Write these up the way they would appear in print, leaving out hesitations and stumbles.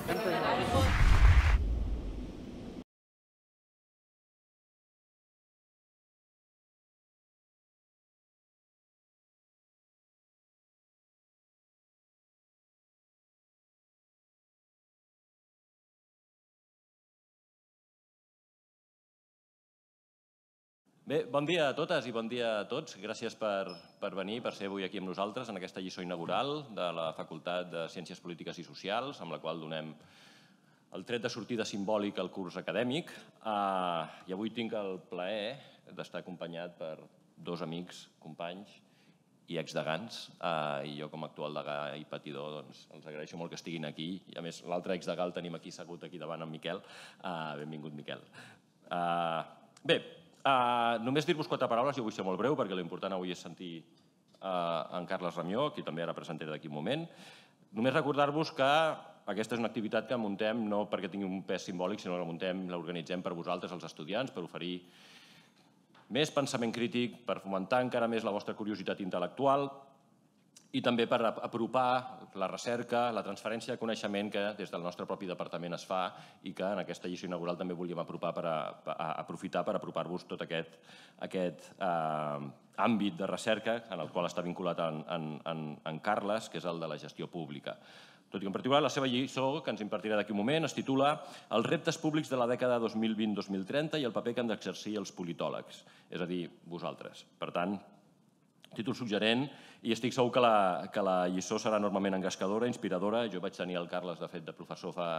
Bé, bon dia a totes i bon dia a tots. Gràcies per venir, per ser avui aquí amb nosaltres en aquesta lliçó inaugural de la Facultat de Ciències Polítiques i Socials, amb la qual donem el tret de sortida simbòlic al curs acadèmic. I avui tinc el plaer d'estar acompanyat per dos amics, companys i exdegans. I jo, com a actual degà i patidor, els agraeixo molt que estiguin aquí. I a més, l'altre exdegà el tenim aquí assegut aquí davant, en Miquel. Benvingut, Miquel. Bé, només dir-vos 4 paraules, jo vull ser molt breu perquè l'important avui és sentir en Carles Ramió, qui també ara presentaré d'aquí un moment. Només recordar-vos que aquesta és una activitat que muntem no perquè tingui un pes simbòlic, sinó que l'organitzem per vosaltres, els estudiants, per oferir més pensament crític, per fomentar encara més la vostra curiositat intel·lectual i també per apropar la recerca, la transferència de coneixement que des del nostre propi departament es fa i que en aquesta lliçó inaugural també volíem aprofitar per apropar-vos tot aquest àmbit de recerca en el qual està vinculat en Carles, que és el de la gestió pública. Tot i que en particular la seva lliçó, que ens impartirà d'aquí un moment, es titula Els reptes públics de la dècada 2020-2030 i el paper que han d'exercir els politòlegs, és a dir, vosaltres. Per tant, títol suggerent, i estic segur que la lliçó serà enormement engrescadora, inspiradora. Jo vaig tenir el Carles, de fet, de professor fa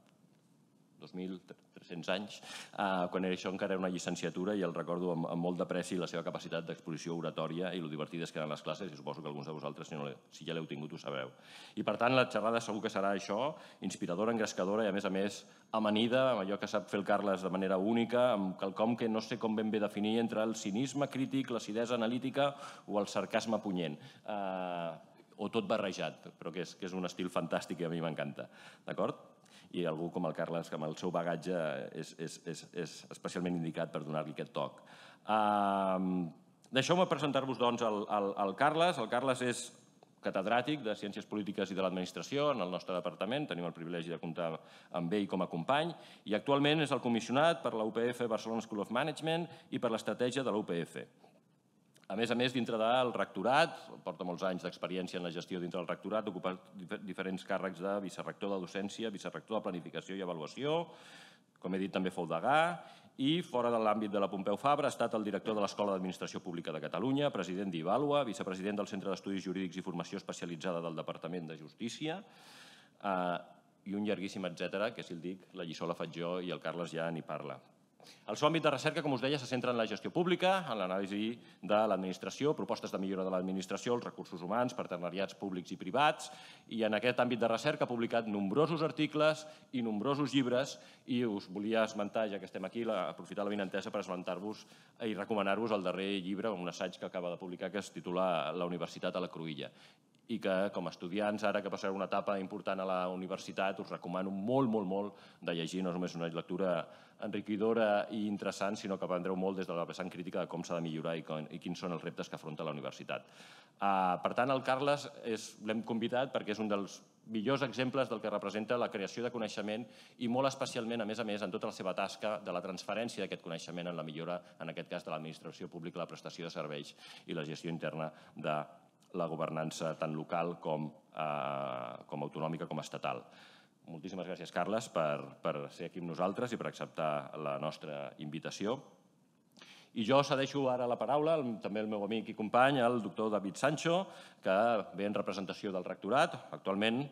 2.300 anys, quan això encara era una llicenciatura, i el recordo amb molt d'apreci la seva capacitat d'exposició oratòria i lo divertides que eren les classes, i suposo que alguns de vosaltres, si ja l'heu tingut, ho sabreu. I per tant, la xerrada segur que serà això, inspiradora, engrescadora i, a més, amanida, amb allò que sap fer el Carles de manera única, amb quelcom que no sé com ben bé definir entre el cinisme crític, l'acidesa analítica o el sarcasme punyent. O tot barrejat, però que és un estil fantàstic i a mi m'encanta. D'acord? I algú com el Carles, que amb el seu bagatge és especialment indicat per donar-li aquest toc. Deixeu-me presentar-vos, doncs, el Carles. El Carles és catedràtic de Ciències Polítiques i de l'Administració en el nostre departament. Tenim el privilegi de comptar amb ell com a company. I actualment és el comissionat per la UPF Barcelona School of Management i per l'estratègia de la UPF. A més, dintre del rectorat, porta molts anys d'experiència en la gestió dintre del rectorat, ocupa diferents càrrecs de vicerector de docència, vicerector de planificació i avaluació, com he dit també fou degà, i fora de l'àmbit de la Pompeu Fabra ha estat el director de l'Escola d'Administració Pública de Catalunya, president d'Ivàlua, vicepresident del Centre d'Estudis Jurídics i Formació Especialitzada del Departament de Justícia, i un llarguíssim etcètera, que si el dic, la lliçó la faig jo i el Carles ja n'hi parla. El seu àmbit de recerca, com us deia, se centra en la gestió pública, en l'anàlisi de l'administració, propostes de millora de l'administració, els recursos humans, partenariats públics i privats, i en aquest àmbit de recerca ha publicat nombrosos articles i nombrosos llibres, i us volia esmentar, ja que estem aquí, aprofitar la vinentesa per esmentar-vos i recomanar-vos el darrer llibre, un assaig que acaba de publicar, que es titula La universitat a la cruïlla, i que, com a estudiants, ara que passareu una etapa important a la universitat, us recomano molt, molt, molt de llegir. No és només una lectura enriquidora i interessant, sinó que aprendreu molt des de la vessant crítica de com s'ha de millorar i quins són els reptes que afronta la universitat. Per tant, el Carles l'hem convidat perquè és un dels millors exemples del que representa la creació de coneixement i molt especialment, a més, en tota la seva tasca de la transferència d'aquest coneixement en la millora, en aquest cas, de l'administració pública, la prestació de serveis i la gestió interna de la governança tant local com autonòmica com estatal. Moltíssimes gràcies, Carles, per ser aquí amb nosaltres i per acceptar la nostra invitació. I jo cedeixo ara la paraula també al meu amic i company, el doctor David Sancho, que ve en representació del rectorat. Actualment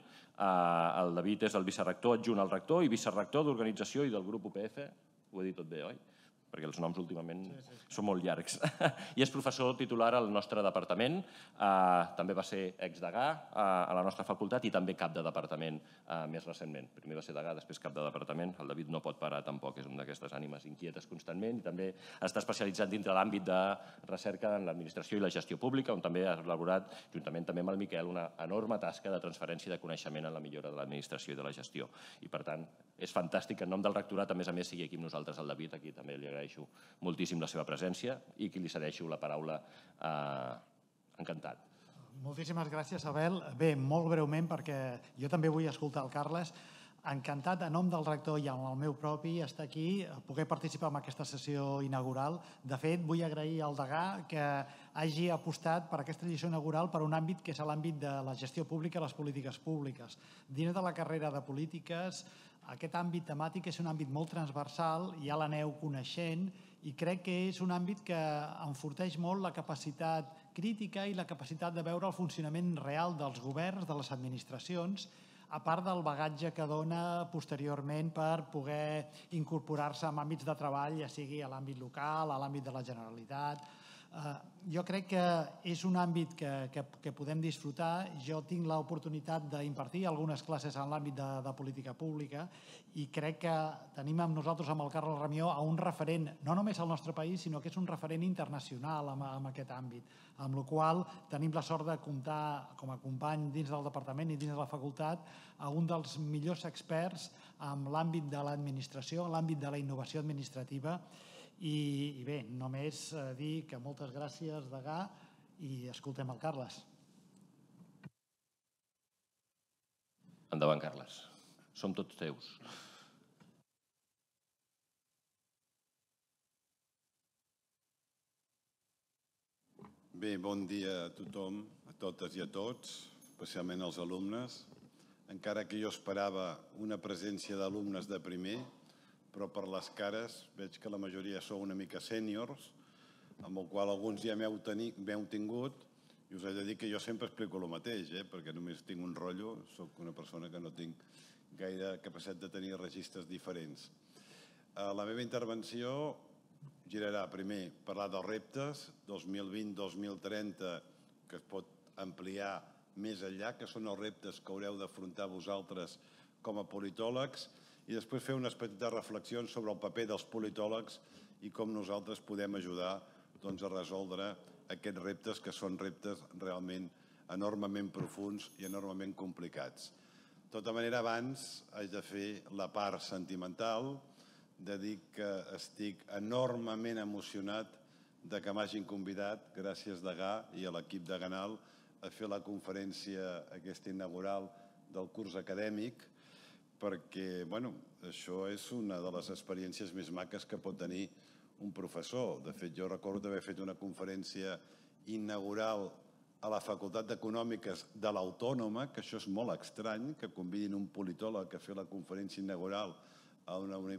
el David és el vicerector adjunt al rector i vicerector d'organització i del grup UPF. Ho he dit tot bé, oi? Perquè els noms últimament són molt llargs. I és professor titular al nostre departament, també va ser exdegà a la nostra facultat i també cap de departament més recentment. Primer va ser degà, després cap de departament. El David no pot parar tampoc, és una d'aquestes ànimes inquietes constantment, i també està especialitzat dintre l'àmbit de recerca en l'administració i la gestió pública, on també ha elaborat, juntament també amb el Miquel, una enorme tasca de transferència de coneixement en la millora de l'administració i de la gestió. I, per tant, és fantàstic que en nom del rectorat, a més, sigui aquí amb nosaltres el David, aquí també li agraeixo moltíssim la seva presència i que li cedeixo la paraula encantat. Moltíssimes gràcies, Abel. Bé, molt breument, perquè jo també vull escoltar el Carles. Encantat, en nom del rector i en el meu propi, estar aquí, poder participar en aquesta sessió inaugural. De fet, vull agrair al degà que hagi apostat per aquesta edició inaugural per un àmbit que és l'àmbit de la gestió pública i les polítiques públiques. Dins de la carrera de polítiques, aquest àmbit temàtic és un àmbit molt transversal, ja l'aneu coneixent, i crec que és un àmbit que enforteix molt la capacitat crítica i la capacitat de veure el funcionament real dels governs, de les administracions, a part del bagatge que dona posteriorment per poder incorporar-se en àmbits de treball, ja sigui a l'àmbit local, a l'àmbit de la Generalitat. Jo crec que és un àmbit que podem disfrutar. Jo tinc l'oportunitat d'impartir algunes classes en l'àmbit de política pública i crec que tenim amb nosaltres, amb el Carles Ramió, un referent, no només al nostre país, sinó que és un referent internacional en aquest àmbit, amb la qual tenim la sort de comptar com a company dins del departament i dins de la facultat a un dels millors experts en l'àmbit de l'administració, en l'àmbit de la innovació administrativa. I bé, només dir que moltes gràcies, degà, i escoltem el Carles. Endavant, Carles. Som tots teus. Bé, bon dia a tothom, a totes i a tots, especialment als alumnes. Encara que jo esperava una presència d'alumnes de primer, però per les cares veig que la majoria sou una mica sèniors, amb el qual alguns ja m'heu tingut, i us he de dir que jo sempre explico el mateix, perquè només tinc un rotllo, soc una persona que no tinc gaire capacitat de tenir registres diferents. La meva intervenció girarà primer parlar dels reptes 2020-2030, que es pot ampliar més enllà, que són els reptes que haureu d'afrontar vosaltres com a politòlegs, i després fer unes petites reflexions sobre el paper dels politòlegs i com nosaltres podem ajudar a resoldre aquests reptes, que són reptes realment enormement profunds i enormement complicats. De tota manera, abans haig de fer la part sentimental, de dir que estic enormement emocionat de que m'hagin convidat, gràcies degà i a l'equip de Ganal, a fer la conferència aquesta inaugural del curs acadèmic, perquè això és una de les experiències més maques que pot tenir un professor. De fet, jo recordo d'haver fet una conferència inaugural a la Facultat d'Econòmiques de l'Autònoma, que això és molt estrany, que convidin un politòleg a fer la conferència inaugural a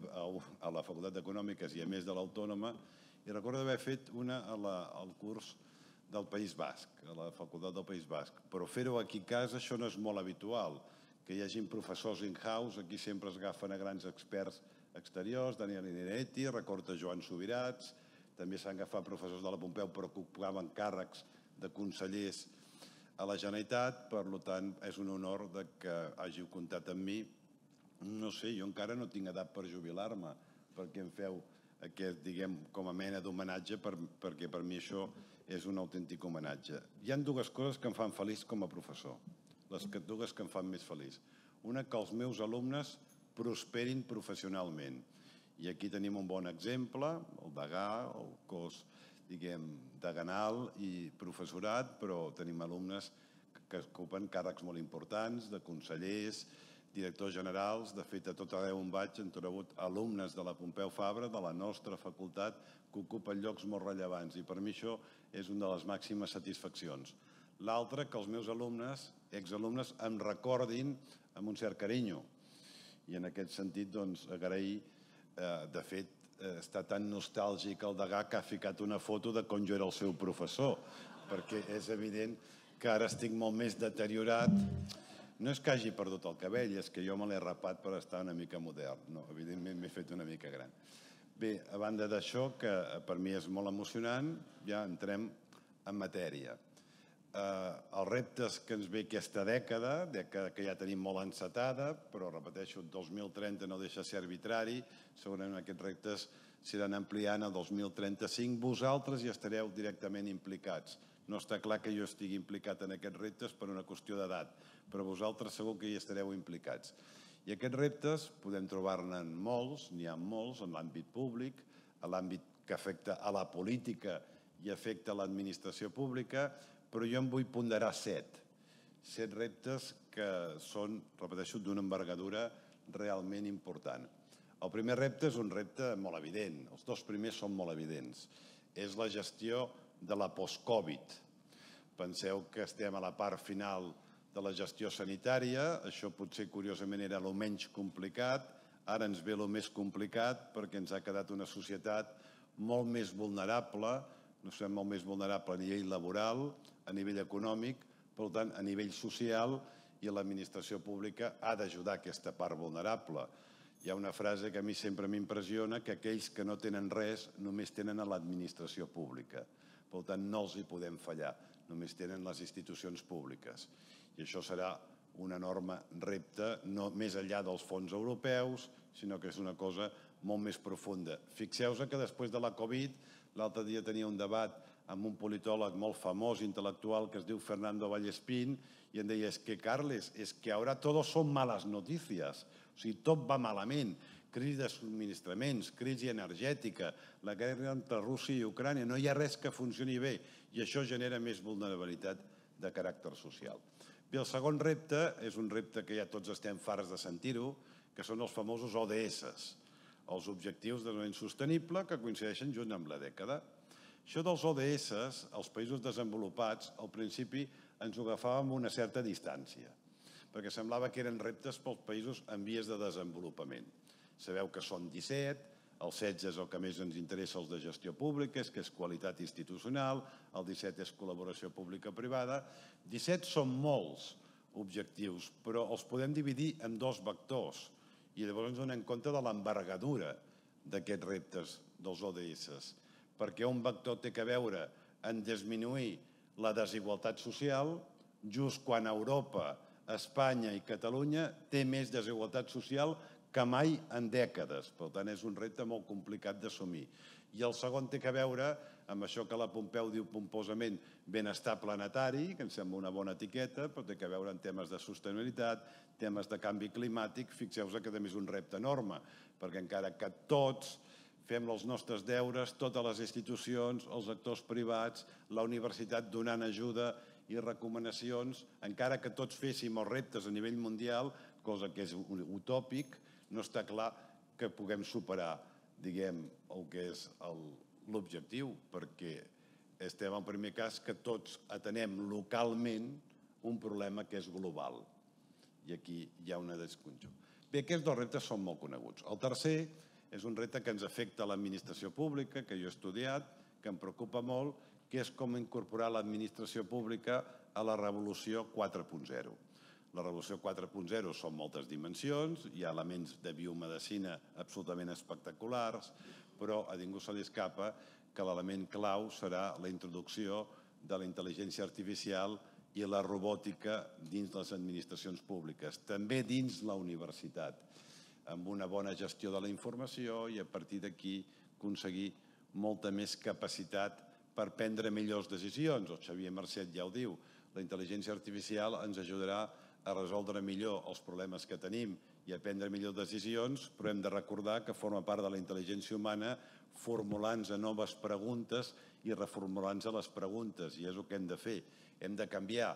la Facultat d'Econòmiques i a més de l'Autònoma, i recordo d'haver fet una al curs del País Basc, a la Facultat del País Basc. Però fer-ho aquí a casa, això no és molt habitual, que hi hagin professors in-house. Aquí sempre es agafen a grans experts exteriors, Daniel Ineretti, recorda Joan Subirats, també s'han agafat professors de la Pompeu però que ocupaven càrrecs de consellers a la Generalitat. Per tant, és un honor que hàgiu comptat amb mi. No sé, jo encara no tinc edat per jubilar-me, perquè em feu aquest, com a mena d'homenatge, perquè per mi això és un autèntic homenatge. Hi ha dues coses que em fan feliç com a professor, les dues que em fan més feliç. Una, que els meus alumnes prosperin professionalment. I aquí tenim un bon exemple, el degà, el cos, de Ganal i professorat, però tenim alumnes que ocupen càrrecs molt importants, de consellers, directors generals. De fet, a tot arreu on vaig hem trobat alumnes de la Pompeu Fabra, de la nostra facultat, que ocupen llocs molt rellevants, i per mi això és una de les màximes satisfaccions. L'altra, que els meus alumnes, exalumnes, em recordin amb un cert carinyo. I en aquest sentit, agrair, de fet, està tan nostàlgic el degà que ha ficat una foto de quan jo era el seu professor, perquè és evident que ara estic molt més deteriorat. No és que hagi perdut el cabell, és que jo me l'he rapat per estar una mica modern. No, evidentment m'he fet una mica gran. Bé, a banda d'això, que per mi és molt emocionant, ja entrem en matèria. Els reptes que ens ve aquesta dècada que ja tenim molt encetada, però repeteixo, el 2030 no deixa de ser arbitrari, segurament aquests reptes seran ampliant el 2035. Vosaltres hi estareu directament implicats. No està clar que jo estigui implicat en aquests reptes per una qüestió d'edat, però vosaltres segur que hi estareu implicats. I aquests reptes podem trobar-ne molts, n'hi ha molts en l'àmbit públic, a l'àmbit que afecta a la política i afecta a l'administració pública, però jo en vull ponderar 7 reptes que són, repeteixo, d'una envergadura realment important. El primer repte és un repte molt evident, els dos primers són molt evidents. És la gestió de la post-Covid. Penseu que estem a la part final de la gestió sanitària, això potser curiosament era el menys complicat, ara ens ve el més complicat perquè ens ha quedat una societat molt més vulnerable, no sé, molt més vulnerable a nivell laboral, a nivell econòmic, per tant, a nivell social, i l'administració pública ha d'ajudar aquesta part vulnerable. Hi ha una frase que a mi sempre m'impressiona, que aquells que no tenen res només tenen a l'administració pública. Per tant, no els hi podem fallar, només tenen les institucions públiques. I això serà un enorme repte, no més enllà dels fons europeus, sinó que és una cosa molt més profunda. Fixeu-vos que després de la Covid, l'altre dia tenia un debat amb un politòleg molt famós, intel·lectual, que es diu Fernando Vallespín, i em deia, Carles, que ahora todos son malas noticias. O sigui, tot va malament. Crisi de subministraments, crisi energètica, la guerra entre Rússia i Ucrània, no hi ha res que funcioni bé, i això genera més vulnerabilitat de caràcter social. Bé, el segon repte és un repte que ja tots estem farts de sentir-ho, que són els famosos ODS, els Objectius de Desenvolupament Sostenible, que coincideixen junt amb la dècada. Això dels ODS, els països desenvolupats, al principi ens ho agafàvem amb una certa distància, perquè semblava que eren reptes pels països en vies de desenvolupament. Sabeu que són 17, el 16 és el que més ens interessa, els de gestió pública, que és qualitat institucional, el 17 és col·laboració pública-privada. 17 són molts objectius, però els podem dividir en dos vectors i llavors ens donem compte de l'envergadura d'aquests reptes dels ODS, perquè un vector té a veure en disminuir la desigualtat social, just quan Europa, Espanya i Catalunya té més desigualtat social que mai en dècades. Per tant, és un repte molt complicat d'assumir. I el segon té a veure amb això que la Pompeu diu pomposament benestar planetari, que em sembla una bona etiqueta, però té a veure amb temes de sostenibilitat, temes de canvi climàtic. Fixeu-vos que també és un repte enorme, perquè encara que tots fem els nostres deures, totes les institucions, els actors privats, la universitat donant ajuda i recomanacions, encara que tots féssim els reptes a nivell mundial, cosa que és utòpic, no està clar que puguem superar, diguem, el que és l'objectiu, perquè estem en primer cas que tots atenem localment un problema que és global. I aquí hi ha una desconjunt. Bé, aquests dos reptes són molt coneguts. El tercer és un repte que ens afecta a l'administració pública, que jo he estudiat, que em preocupa molt, que és com incorporar l'administració pública a la revolució 4.0. La revolució 4.0 són moltes dimensions, hi ha elements de biomedicina absolutament espectaculars, però a ningú se li escapa que l'element clau serà la introducció de la intel·ligència artificial i la robòtica dins les administracions públiques, també dins la universitat, amb una bona gestió de la informació i a partir d'aquí aconseguir molta més capacitat per prendre millors decisions. El Xavier Marcet ja ho diu, la intel·ligència artificial ens ajudarà a resoldre millor els problemes que tenim i a prendre millors decisions, però hem de recordar que forma part de la intel·ligència humana formulant-nos noves preguntes i reformulant-nos les preguntes, i és el que hem de fer. Hem de canviar.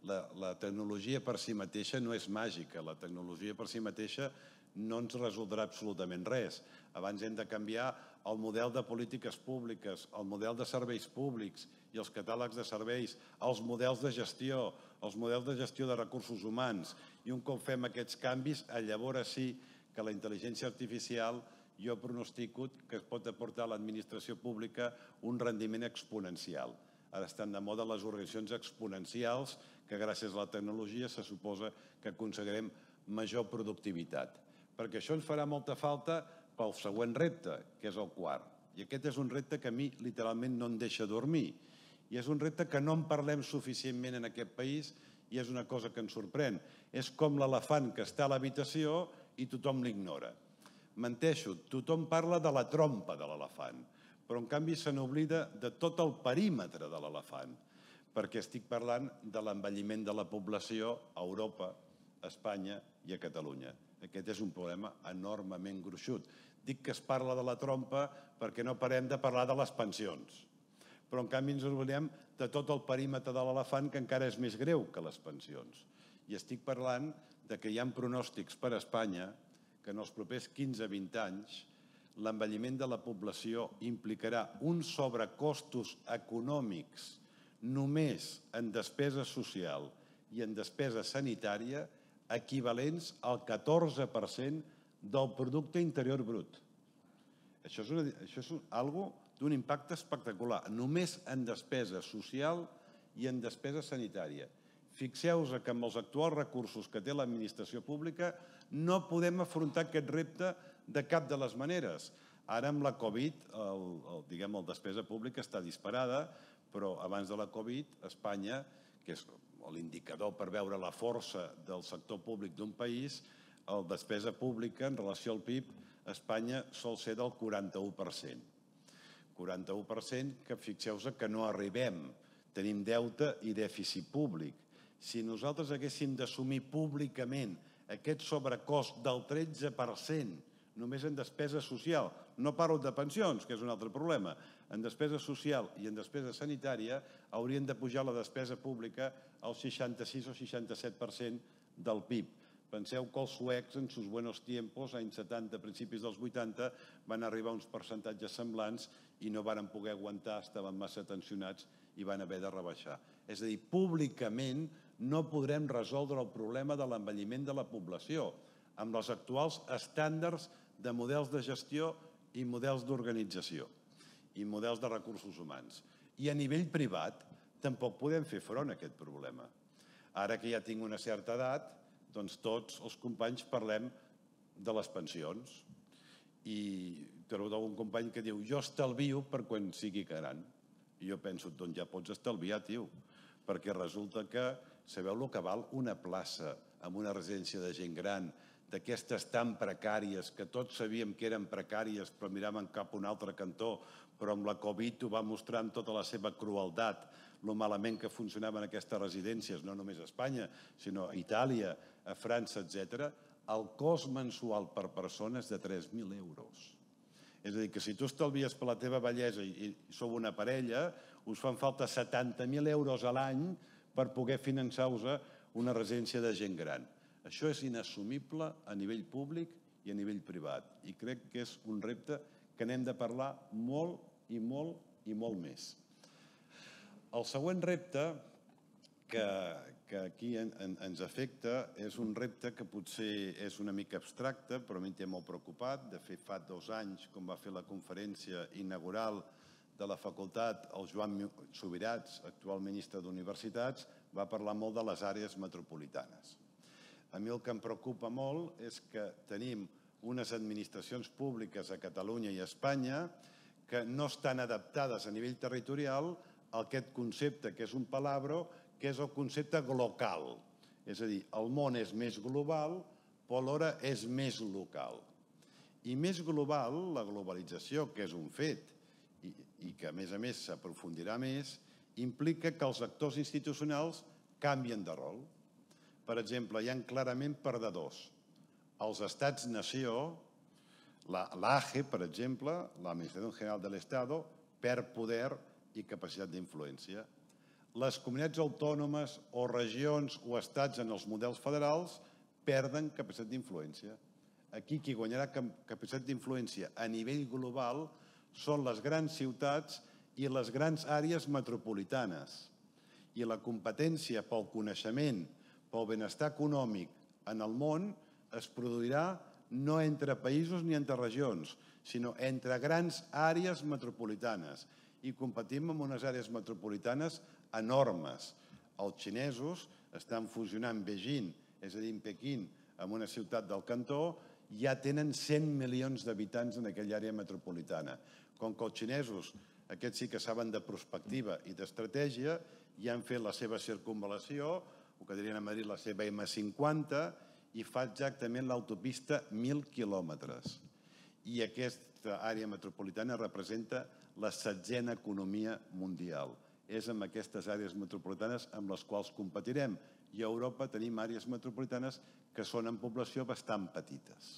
La tecnologia per si mateixa no és màgica, la tecnologia per si mateixa no ens resoldrà absolutament res. Abans hem de canviar el model de polítiques públiques, el model de serveis públics i els catàlegs de serveis, els models de gestió de recursos humans. I un cop fem aquests canvis, llavors sí que la intel·ligència artificial jo pronostico que es pot aportar a l'administració pública un rendiment exponencial. Ara estan de moda les organitzacions exponencials, que gràcies a la tecnologia se suposa que aconseguirem major productivitat. Perquè això ens farà molta falta pel següent repte, que és el quart. I aquest és un repte que a mi literalment no em deixa dormir. I és un repte que no en parlem suficientment en aquest país i és una cosa que ens sorprèn. És com l'elefant que està a l'habitació i tothom l'ignora. Menteixo, tothom parla de la trompa de l'elefant, però en canvi se n'oblida de tot el perímetre de l'elefant, perquè estic parlant de l'envelliment de la població a Europa, a Espanya i a Catalunya. Aquest és un problema enormement gruixut. Dic que es parla de la trompa perquè no parem de parlar de les pensions, però en canvi ens oblidem de tot el perímetre de l'elefant, que encara és més greu que les pensions. I estic parlant que hi ha pronòstics per a Espanya que en els propers 15-20 anys l'envelliment de la població implicarà uns sobrecostos econòmics només en despesa social i en despesa sanitària equivalents al 14% del producte interior brut. Això és algo d'un impacte espectacular, només en despesa social i en despesa sanitària. Fixeu-vos que amb els actuals recursos que té l'administració pública no podem afrontar aquest repte de cap de les maneres. Ara amb la Covid, la despesa pública està disparada, però abans de la Covid, Espanya, que és l'indicador per veure la força del sector públic d'un país, la despesa pública en relació al PIB, Espanya sol ser del 41%. 41% que fixeu-vos que no arribem. Tenim deute i dèficit públic. Si nosaltres haguéssim d'assumir públicament aquest sobrecost del 13% només en despesa social, no parlo de pensions, que és un altre problema, en despesa social i en despesa sanitària haurien de pujar la despesa pública al 66 o 67% del PIB. Penseu que els suecs, en sus buenos tiempos, anys 70, principis dels 80, van arribar a uns percentatges semblants i no van poder aguantar, estaven massa tensionats i van haver de rebaixar. És a dir, públicament no podrem resoldre el problema de l'envelliment de la població amb els actuals estàndards de models de gestió i models d'organització i models de recursos humans. I a nivell privat tampoc podem fer front a aquest problema. Ara que ja tinc una certa edat, doncs tots els companys parlem de les pensions. I trobo algun company que diu jo estalvio per quan sigui gran. I jo penso, doncs ja pots estalviar, tio, perquè resulta que sabeu el que val una plaça en una residència de gent gran, d'aquestes tan precàries, que tots sabíem que eren precàries, però miràvem cap a un altre cantó, però amb la Covid ho va mostrar amb tota la seva crueltat, lo malament que funcionaven aquestes residències, no només a Espanya, sinó a Itàlia, a França, etc. El cost mensual per persona és de 3.000 euros. És a dir, que si tu estalvies per la teva bellesa i sou una parella, us fan falta 70.000 euros a l'any per poder finançar-vos una residència de gent gran. Això és inassumible a nivell públic i a nivell privat. I crec que és un repte que n'hem de parlar molt i molt i molt més. El següent repte que aquí ens afecta és un repte que potser és una mica abstracte, però a mi em té molt preocupat. De fet, fa 2 anys, quan va fer la conferència inaugural de la facultat, el Joan Subirats, actual ministre d'Universitats, va parlar molt de les àrees metropolitanes. A mi el que em preocupa molt és que tenim unes administracions públiques a Catalunya i a Espanya que no estan adaptades a nivell territorial a aquest concepte, que és un palabro, que és el concepte glocal. És a dir, el món és més global, però alhora és més local. I més global, la globalització, que és un fet, i que a més s'aprofundirà més, implica que els actors institucionals canvien de rol. Per exemple, hi ha clarament perdedors. Els estats-nació, l'AGE, per exemple, l'Administració General de l'Estado, perd poder i capacitat d'influència. Les comunitats autònomes o regions o estats en els models federals perden capacitat d'influència. Aquí qui guanyarà capacitat d'influència a nivell global són les grans ciutats i les grans àrees metropolitanes. I la competència pel coneixement, pel benestar econòmic en el món es produirà no entre països ni entre regions, sinó entre grans àrees metropolitanes. I competim amb unes àrees metropolitanes enormes. Els xinesos estan fusionant Beijing, és a dir, Pequín, amb una ciutat del cantó, ja tenen 100 milions d'habitants en aquella àrea metropolitana. Com que els xinesos, aquests sí que saben de prospectiva i d'estratègia, ja han fet la seva circunvalació, o que dirien a Madrid la seva M50, i fa exactament l'autopista 1.000 quilòmetres. I aquesta àrea metropolitana representa la 7a economia mundial. És amb aquestes àrees metropolitanes amb les quals competirem. I a Europa tenim àrees metropolitanes que són en població bastant petites.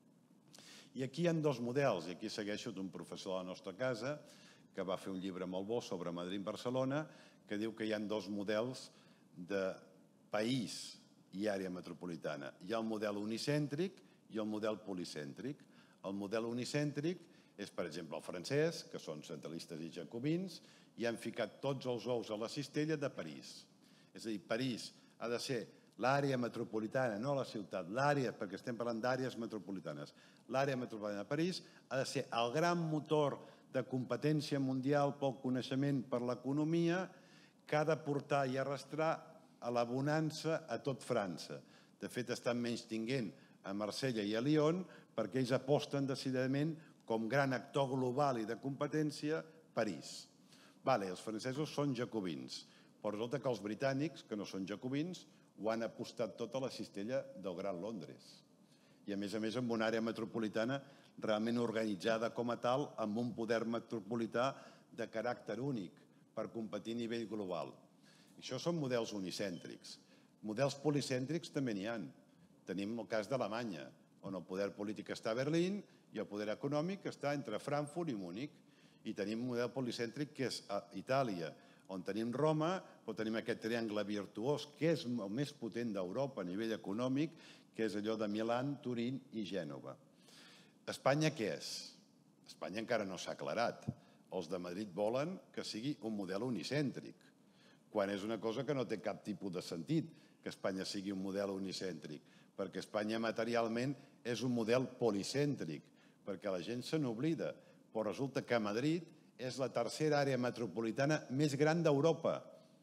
I aquí hi ha 2 models, i aquí segueixo d'un professor de la nostra casa que va fer un llibre molt bo sobre Madrid i Barcelona, que diu que hi ha 2 models de país i àrea metropolitana. Hi ha el model unicèntric i el model policèntric. El model unicèntric és, per exemple, el francès, que són centralistes i jacobins, i han ficat tots els ous a la cistella de París. És a dir, París ha de ser l'àrea metropolitana, no la ciutat, l'àrea, perquè estem parlant d'àrees metropolitanes. L'àrea metropolitana de París ha de ser el gran motor de competència mundial pel coneixement, per l'economia, que ha de portar i arrastrar a la bonança a tot França. De fet, estan menystinguent a Marsella i a Lyon perquè ells aposten decididament com gran actor global i de competència París. Els francesos són jacobins, però resulta que els britànics, que no són jacobins, ho han apostat tot a la cistella del Gran Londres. I a més amb una àrea metropolitana realment organitzada com a tal, amb un poder metropolità de caràcter únic per competir a nivell global. Això són models unicèntrics. Models policèntrics també n'hi ha. Tenim el cas d'Alemanya, on el poder polític està a Berlín i el poder econòmic està entre Frankfurt i Múnich. I tenim un model policèntric que és a Itàlia, on tenim Roma, però tenim aquest triangle virtuós, que és el més potent d'Europa a nivell econòmic, que és allò de Milà, Turín i Gènova. Espanya què és? Espanya encara no s'ha aclarat. Els de Madrid volen que sigui un model unicèntric, quan és una cosa que no té cap tipus de sentit, que Espanya sigui un model unicèntric, perquè Espanya materialment és un model policèntric, perquè la gent se n'oblida, però resulta que Madrid és la tercera àrea metropolitana més gran d'Europa.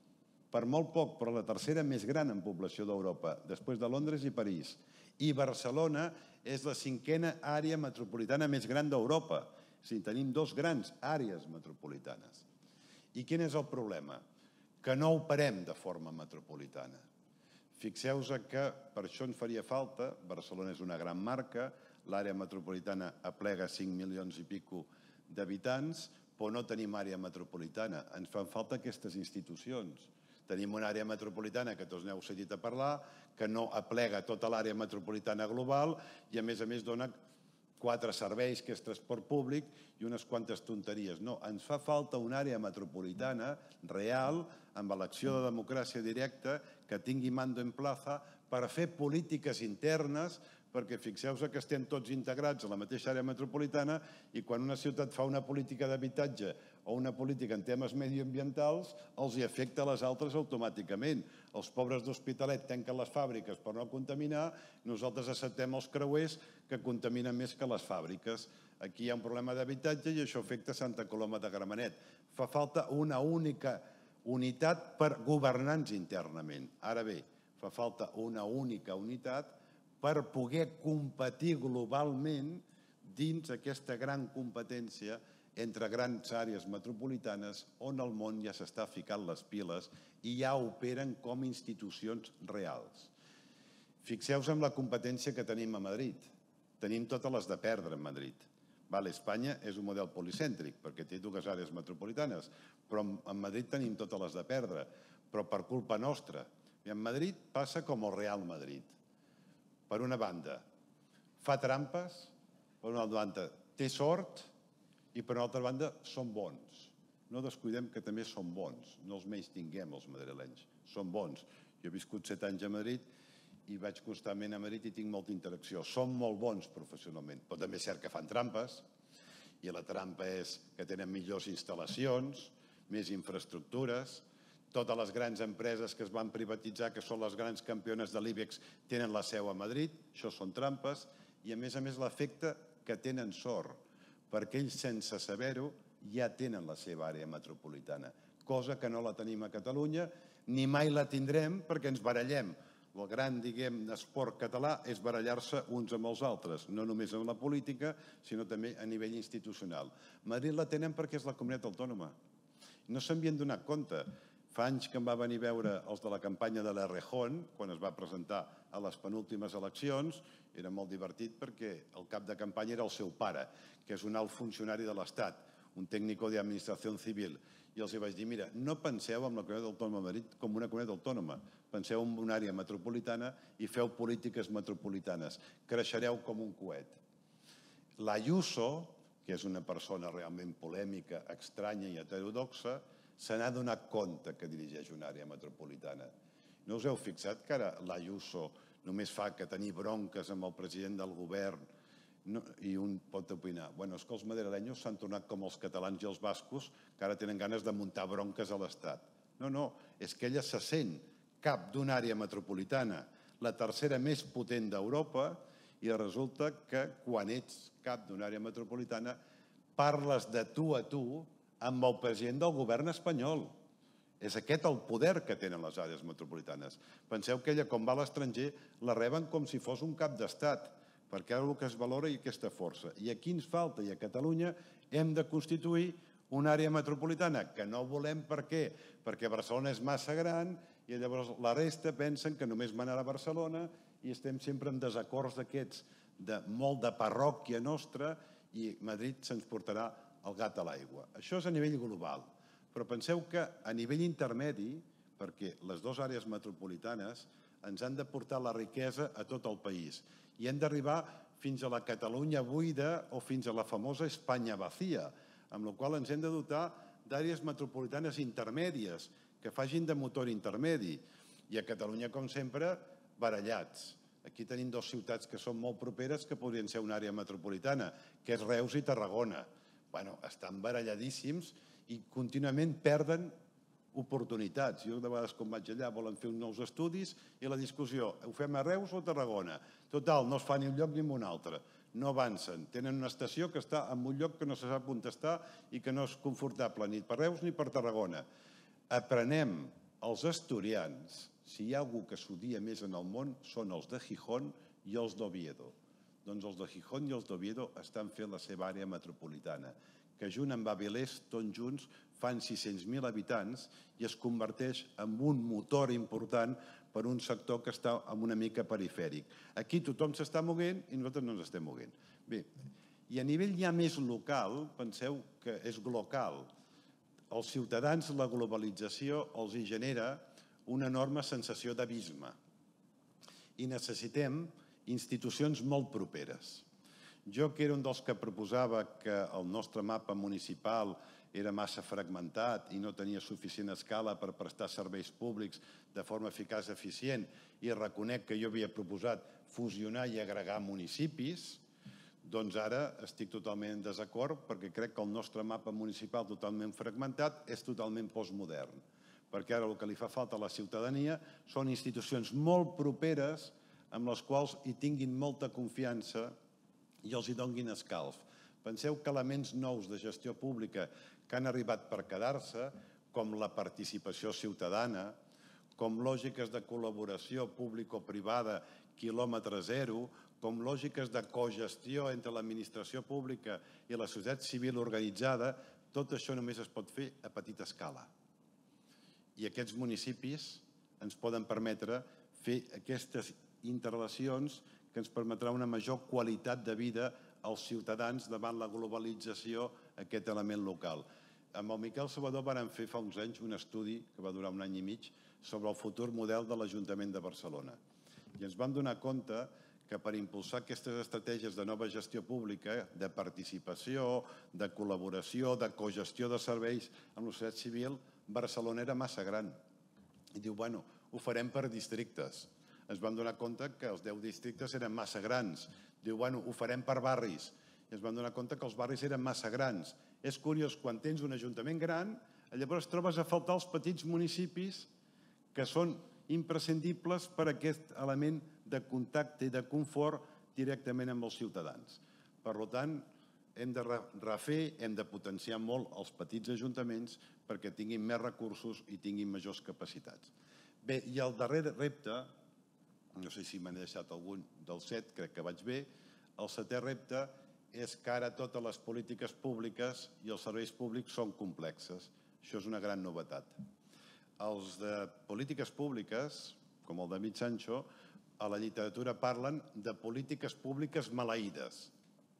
Per molt poc, però la tercera més gran en població d'Europa, després de Londres i París. I Barcelona és la cinquena àrea metropolitana més gran d'Europa. És a dir, tenim dos grans àrees metropolitanes. I quin és el problema? Que no operem de forma metropolitana. Fixeu-vos que per això ens faria falta, Barcelona és una gran marca, l'àrea metropolitana aplega 5 milions i pico d'habitants, però no tenim àrea metropolitana. Ens fan falta aquestes institucions. Tenim una àrea metropolitana que tots n'heu sentit a parlar, que no aplega tota l'àrea metropolitana global i a més dona 4 serveis, que és transport públic i unes quantes tonteries. No, ens fa falta una àrea metropolitana real, amb elecció de democràcia directa, que tingui mando en plaza per fer polítiques internes, perquè fixeu-vos que estem tots integrats a la mateixa àrea metropolitana i quan una ciutat fa una política d'habitatge o una política en temes medioambientals, els hi afecta a les altres automàticament. Els pobres d'Hospitalet tanquen les fàbriques per no contaminar, nosaltres acceptem els creuers que contaminen més que les fàbriques. Aquí hi ha un problema d'habitatge i això afecta Santa Coloma de Gramenet. Fa falta una única unitat per governar-nos internament. Ara bé, fa falta una única unitat per poder competir globalment dins aquesta gran competència entre grans àrees metropolitanes on el món ja s'està ficant les piles i ja operen com institucions reals. Fixeu-vos en la competència que tenim a Madrid. Tenim totes les de perdre a Madrid. Espanya és un model policèntric perquè té 2 àrees metropolitanes, però a Madrid tenim totes les de perdre, però per culpa nostra. En Madrid passa com el Real Madrid. Per una banda, fa trampes, per una altra banda, té sort i per una altra banda, són bons. No descuidem que també són bons, no els menystinguem els madrilenys, són bons. Jo he viscut 7 anys a Madrid i vaig constantment a Madrid i tinc molta interacció. Són molt bons professionalment, però també és cert que fan trampes i la trampa és que tenen millors instal·lacions, més infraestructures. Totes les grans empreses que es van privatitzar, que són les grans campiones de l'IBEX, tenen la seu a Madrid, això són trampes, i a més l'efecte que tenen sort, perquè ells sense saber-ho ja tenen la seva àrea metropolitana, cosa que no la tenim a Catalunya, ni mai la tindrem perquè ens barallem. El gran, esport català és barallar-se uns amb els altres, no només en la política, sinó també a nivell institucional. Madrid la tenen perquè és la comunitat autònoma. No s'havien donat compte. Fa anys que em va venir a veure els de la campanya de l'Errejón, quan es va presentar a les penúltimes eleccions. Era molt divertit perquè el cap de campanya era el seu pare, que és un alt funcionari de l'Estat, un tècnico d'administració civil. I els vaig dir, mira, no penseu en la comunitat autònoma de Madrid com una comunitat autònoma. Penseu en una àrea metropolitana i feu polítiques metropolitanes. Creixereu com un coet. L'Ayuso, que és una persona realment polèmica, estranya i heterodoxa, se n'ha donat compte que dirigeix una àrea metropolitana. No us heu fixat que ara l'Ayuso només fa que tenir bronques amb el president del govern i un pot opinar. Bé, és que els madrilenyos s'han tornat com els catalans i els bascos, que ara tenen ganes de muntar bronques a l'Estat. No, és que ella se sent cap d'una àrea metropolitana, la tercera més potent d'Europa, i resulta que quan ets cap d'una àrea metropolitana parles de tu a tu amb el president del govern espanyol. És aquest el poder que tenen les àrees metropolitanes. Penseu que ella, quan va a l'estranger, la reben com si fos un cap d'estat, perquè ara el que es valora i aquesta força. I aquí ens falta, i a Catalunya hem de constituir una àrea metropolitana, que no volem per què? Perquè Barcelona és massa gran i llavors la resta pensen que només manarà a Barcelona i estem sempre en desacords d'aquests, molt de parròquia nostra, i Madrid se'ns portarà el gat a l'aigua. Això és a nivell global. Però penseu que a nivell intermedi, perquè les dues àrees metropolitanes ens han de portar la riquesa a tot el país i hem d'arribar fins a la Catalunya buida o fins a la famosa Espanya vacía, amb la qual ens hem de dotar d'àrees metropolitanes intermèdies que facin de motor intermedi. I a Catalunya, com sempre, barallats. Aquí tenim dues ciutats que són molt properes que podrien ser una àrea metropolitana, que és Reus i Tarragona. Bueno, estan baralladíssims i contínuament perden oportunitats. Jo de vegades quan vaig allà volen fer uns nous estudis i la discussió, ho fem a Reus o a Tarragona? Total, no es fa ni un lloc ni en un altre. No avancen. Tenen una estació que està en un lloc que no se sap on està i que no és confortable ni per Reus ni per Tarragona. Aprenem els asturians. Si hi ha algú que s'odia més en el món són els de Gijón i els d'Oviedo. Doncs els de Gijón i els d'Oviedo estan fent la seva àrea metropolitana, que junt amb Avilés, tots junts, fan 600.000 habitants i es converteix en un motor important per un sector que està en una mica perifèric. Aquí tothom s'està moguent i nosaltres no ens estem moguent. Bé, i a nivell ja més local, penseu que és glocal. Els ciutadans, la globalització els hi genera una enorme sensació d'abisme. I necessitem institucions molt properes. Jo, que era un dels que proposava que el nostre mapa municipal era massa fragmentat i no tenia suficient escala per prestar serveis públics de forma eficaç i eficient, i reconec que jo havia proposat fusionar i agregar municipis, doncs ara estic totalment en desacord perquè crec que el nostre mapa municipal totalment fragmentat és totalment postmodern. Perquè ara el que li fa falta a la ciutadania són institucions molt properes amb les quals hi tinguin molta confiança i els hi donguin escalf. Penseu que elements nous de gestió pública que han arribat per quedar-se, com la participació ciutadana, com lògiques de col·laboració público-privada quilòmetre zero, com lògiques de cogestió entre l'administració pública i la societat civil organitzada, tot això només es pot fer a petita escala. I aquests municipis ens poden permetre fer aquestes interrelacions que ens permetrà una major qualitat de vida als ciutadans davant la globalització, aquest element local. Amb el Miquel Salvador vàrem fer fa uns anys un estudi, que va durar un any i mig, sobre el futur model de l'Ajuntament de Barcelona. I ens vam donar compte que per impulsar aquestes estratègies de nova gestió pública, de participació, de col·laboració, de cogestió de serveis amb la societat civil, Barcelona era massa gran. I diu, bueno, ho farem per districtes. Ens vam donar compte que els 10 districtes eren massa grans. Diu, bueno, ho farem per barris. I ens vam donar compte que els barris eren massa grans. És curiós, quan tens un ajuntament gran, llavors trobes a faltar els petits municipis que són imprescindibles per aquest element de contacte i de confort directament amb els ciutadans. Per tant, hem de refer, hem de potenciar molt els petits ajuntaments perquè tinguin més recursos i tinguin majors capacitats. Bé, i el darrer repte, no sé si m'he deixat algun del 7, crec que vaig bé, el 7è repte és que ara totes les polítiques públiques i els serveis públics són complexes. Això és una gran novetat. Els de polítiques públiques, com el David Sancho, a la literatura parlen de polítiques públiques maleïdes.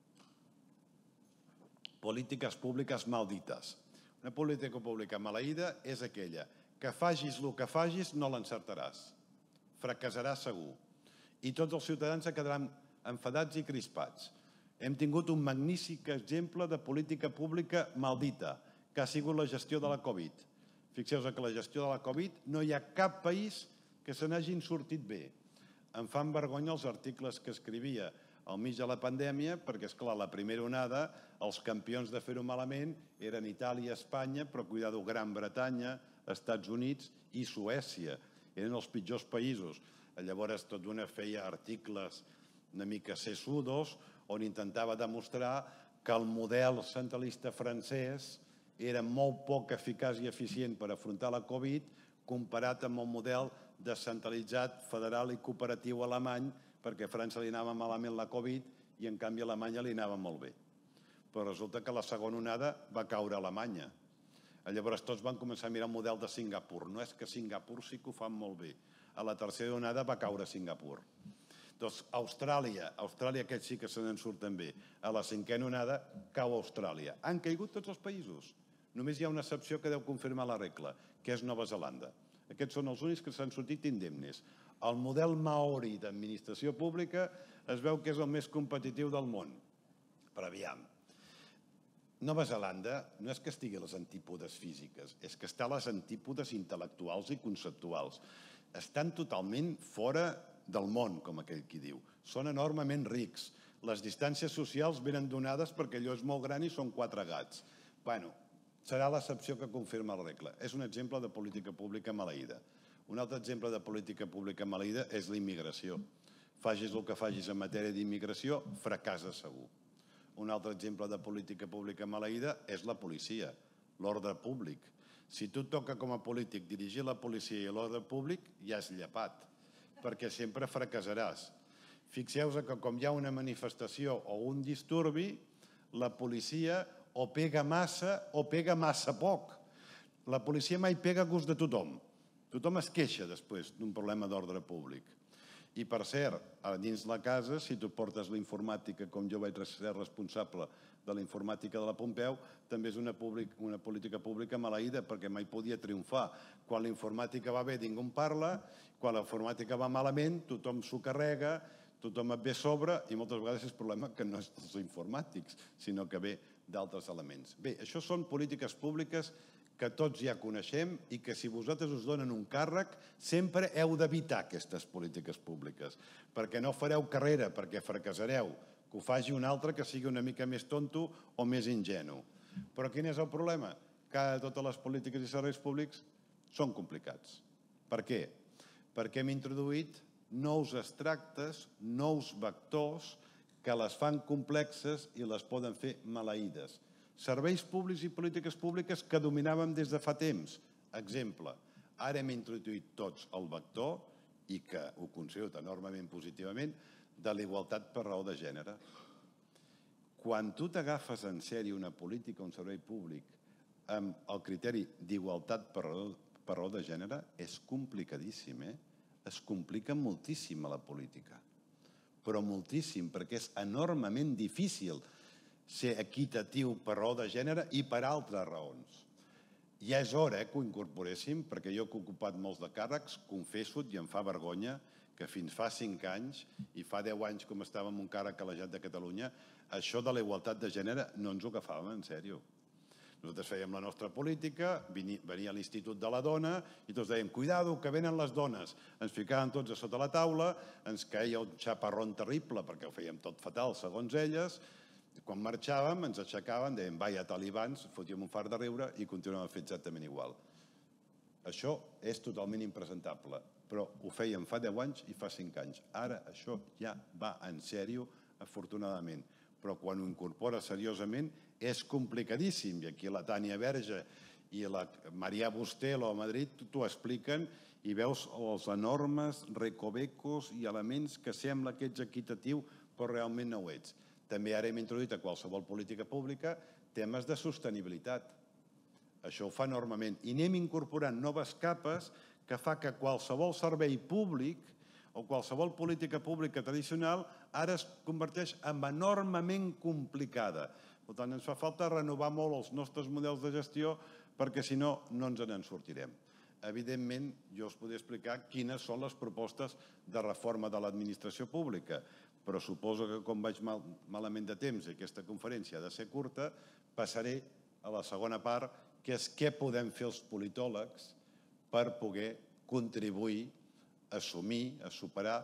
Polítiques públiques maldites. Una política pública maleïda és aquella que facis el que facis no l'encertaràs. Fracassaràs segur. I tots els ciutadans se quedaran enfadats i crispats. Hem tingut un magnífic exemple de política pública maldita, que ha sigut la gestió de la Covid. Fixeu-vos que la gestió de la Covid no hi ha cap país que se n'hagin sortit bé. Em fan vergonya els articles que escrivia al mig de la pandèmia, perquè, esclar, la primera onada, els campions de fer-ho malament eren Itàlia, Espanya, però, cuidado, Gran Bretanya, Estats Units i Suècia. Eren els pitjors països. Llavors, tot d'una feia articles una mica sesudos, on intentava demostrar que el model centralista francès era molt poc eficaç i eficient per afrontar la Covid, comparat amb el model descentralitzat, federal i cooperatiu alemany, perquè a França li anava malament la Covid i, en canvi, a Alemanya li anava molt bé. Però resulta que la segona onada va caure a Alemanya. Llavors tots van començar a mirar el model de Singapur. No és que Singapur sí que ho fan molt bé. A la tercera onada va caure Singapur. Doncs Austràlia, aquests sí que se n'en surten bé. A la cinquena onada cau Austràlia. Han caigut tots els països. Només hi ha una excepció que deu confirmar la regla, que és Nova Zelanda. Aquests són els únics que s'han sortit indemnes. El model maori d'administració pública es veu que és el més competitiu del món. Però aviam, Nova Zelanda no és que estigui a les antípodes físiques, és que està a les antípodes intel·lectuals i conceptuals. Estan totalment fora del món, com aquell qui diu. Són enormement rics. Les distàncies socials venen donades perquè allò és molt gran i són 4 gats. Bueno, serà l'excepció que confirma la regla. És un exemple de política pública maleïda. Un altre exemple de política pública maleïda és la immigració. Facis el que facis en matèria d'immigració, fracassa segur. Un altre exemple de política pública maleïda és la policia, l'ordre públic. Si tu et toca com a polític dirigir la policia i l'ordre públic, ja és llepat, perquè sempre fracassaràs. Fixeu-vos que com hi ha una manifestació o un disturbi, la policia o pega massa o pega massa poc. La policia mai pega a gust de tothom. Tothom es queixa després d'un problema d'ordre públic. I, per cert, dins la casa, si tu portes la informàtica, com jo vaig ser responsable de la informàtica de la Pompeu, també és una política pública maleïda, perquè mai podia triomfar. Quan la informàtica va bé, ningú en parla. Quan la informàtica va malament, tothom s'ho carrega, tothom et ve a sobre, i moltes vegades és problema que no és dels informàtics, sinó que ve d'altres elements. Bé, això són polítiques públiques que tots ja coneixem i que si vosaltres us donen un càrrec sempre heu d'evitar aquestes polítiques públiques, perquè no fareu carrera, perquè fracassareu, que ho faci un altre que sigui una mica més tonto o més ingenu. Però quin és el problema? Que totes les polítiques i serveis públics són complicats. Per què? Perquè hem introduït nous extractes, nous vectors que les fan complexes i les poden fer maleïdes. Serveis públics i polítiques públiques que dominàvem des de fa temps. Exemple, ara hem introduït tots el vector, i que ho considero enormement positivament, de la igualtat per raó de gènere. Quan tu t'agafes en sèrio una política o un servei públic amb el criteri d'igualtat per raó de gènere, és complicadíssim, Es complica moltíssim a la política. Però moltíssim, perquè és enormement difícil ser equitatiu per raó de gènere i per altres raons. Ja és hora que ho incorporéssim, perquè jo que he ocupat molts de càrrecs, confesso, i em fa vergonya, que fins fa 5 anys i fa 10 anys com estàvem en un càrrec a la Generalitat de Catalunya, això de la igualtat de gènere no ens ho agafàvem en sèrio. Nosaltres fèiem la nostra política, venia l'Institut de la Dona i tots dèiem, cuidado, que venen les dones. Ens ficàvem tots a sota la taula, ens caia un xaparrón terrible perquè ho fèiem tot fatal, segons elles. Quan marxàvem, ens aixecàvem, dèiem, vaia talibans, fotíem un fart de riure i continuàvem a fer exactament igual. Això és totalment impresentable, però ho fèiem fa 10 anys i fa 5 anys. Ara això ja va en sèrio, afortunadament. Però quan ho incorpora seriosament és complicadíssim. I aquí la Tània Verge i la Maria Bustelo a Madrid t'ho expliquen i veus els enormes recovecos i elements que sembla que ets equitatiu, però realment no ho ets. També ara hem introduït a qualsevol política pública temes de sostenibilitat. Això ho fa enormement. I anem incorporant noves capes que fa que qualsevol servei públic o qualsevol política pública tradicional ara es converteix en enormement complicada. Per tant, ens fa falta renovar molt els nostres models de gestió perquè, si no, no ens en sortirem. Evidentment, jo us podria explicar quines són les propostes de reforma de l'administració pública, però suposo que, com vaig malament de temps i aquesta conferència ha de ser curta, passaré a la segona part, que és què podem fer els politòlegs per poder contribuir a assumir, a superar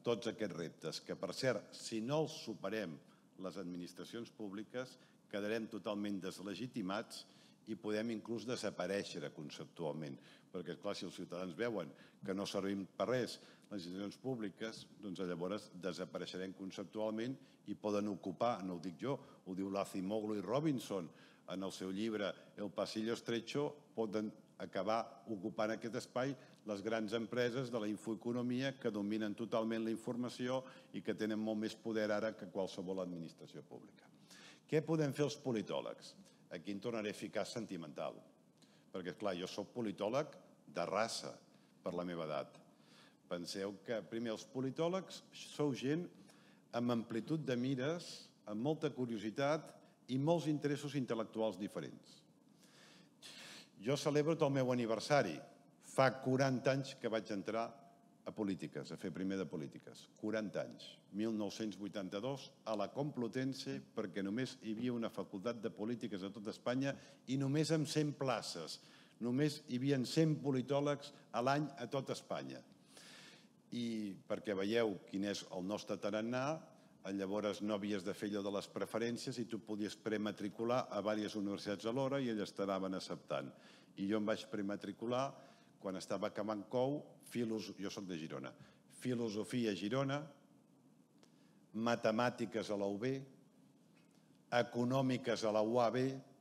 tots aquests reptes, que per cert, si no els superem les administracions públiques, quedarem totalment deslegitimats i podem inclús desaparèixer conceptualment. Perquè, clar, si els ciutadans veuen que no servim per res les institucions públiques, doncs llavors desapareixerem conceptualment i poden ocupar, no ho dic jo, ho diu Acemoglu i Robinson en el seu llibre El pasillo estrecho, poden acabar ocupant aquest espai les grans empreses de la infoeconomia que dominen totalment la informació i que tenen molt més poder ara que qualsevol administració pública. Què podem fer els politòlegs? Aquí em tornaré a ficar sentimental, perquè, clar, jo soc politòleg de raça per la meva edat. Penseu que, primer, els politòlegs sou gent amb amplitud de mires, amb molta curiositat i molts interessos intel·lectuals diferents. Jo celebro el meu aniversari. Fa 40 anys que vaig entrar a polítiques, a fer primer de polítiques. 40 anys. 1982, a la Complutense, perquè només hi havia una facultat de polítiques a tot Espanya i només amb 100 places. Només hi havia 100 politòlegs a l'any a tot Espanya. I perquè veieu quin és el nostre tarannà, llavors no havies de fer allò de les preferències i tu podies prematricular a diverses universitats alhora i elles t'anaven acceptant. I jo em vaig prematricular quan estava acabant COU, jo soc de Girona, filosofia a Girona, matemàtiques a la UB, econòmiques a la UAB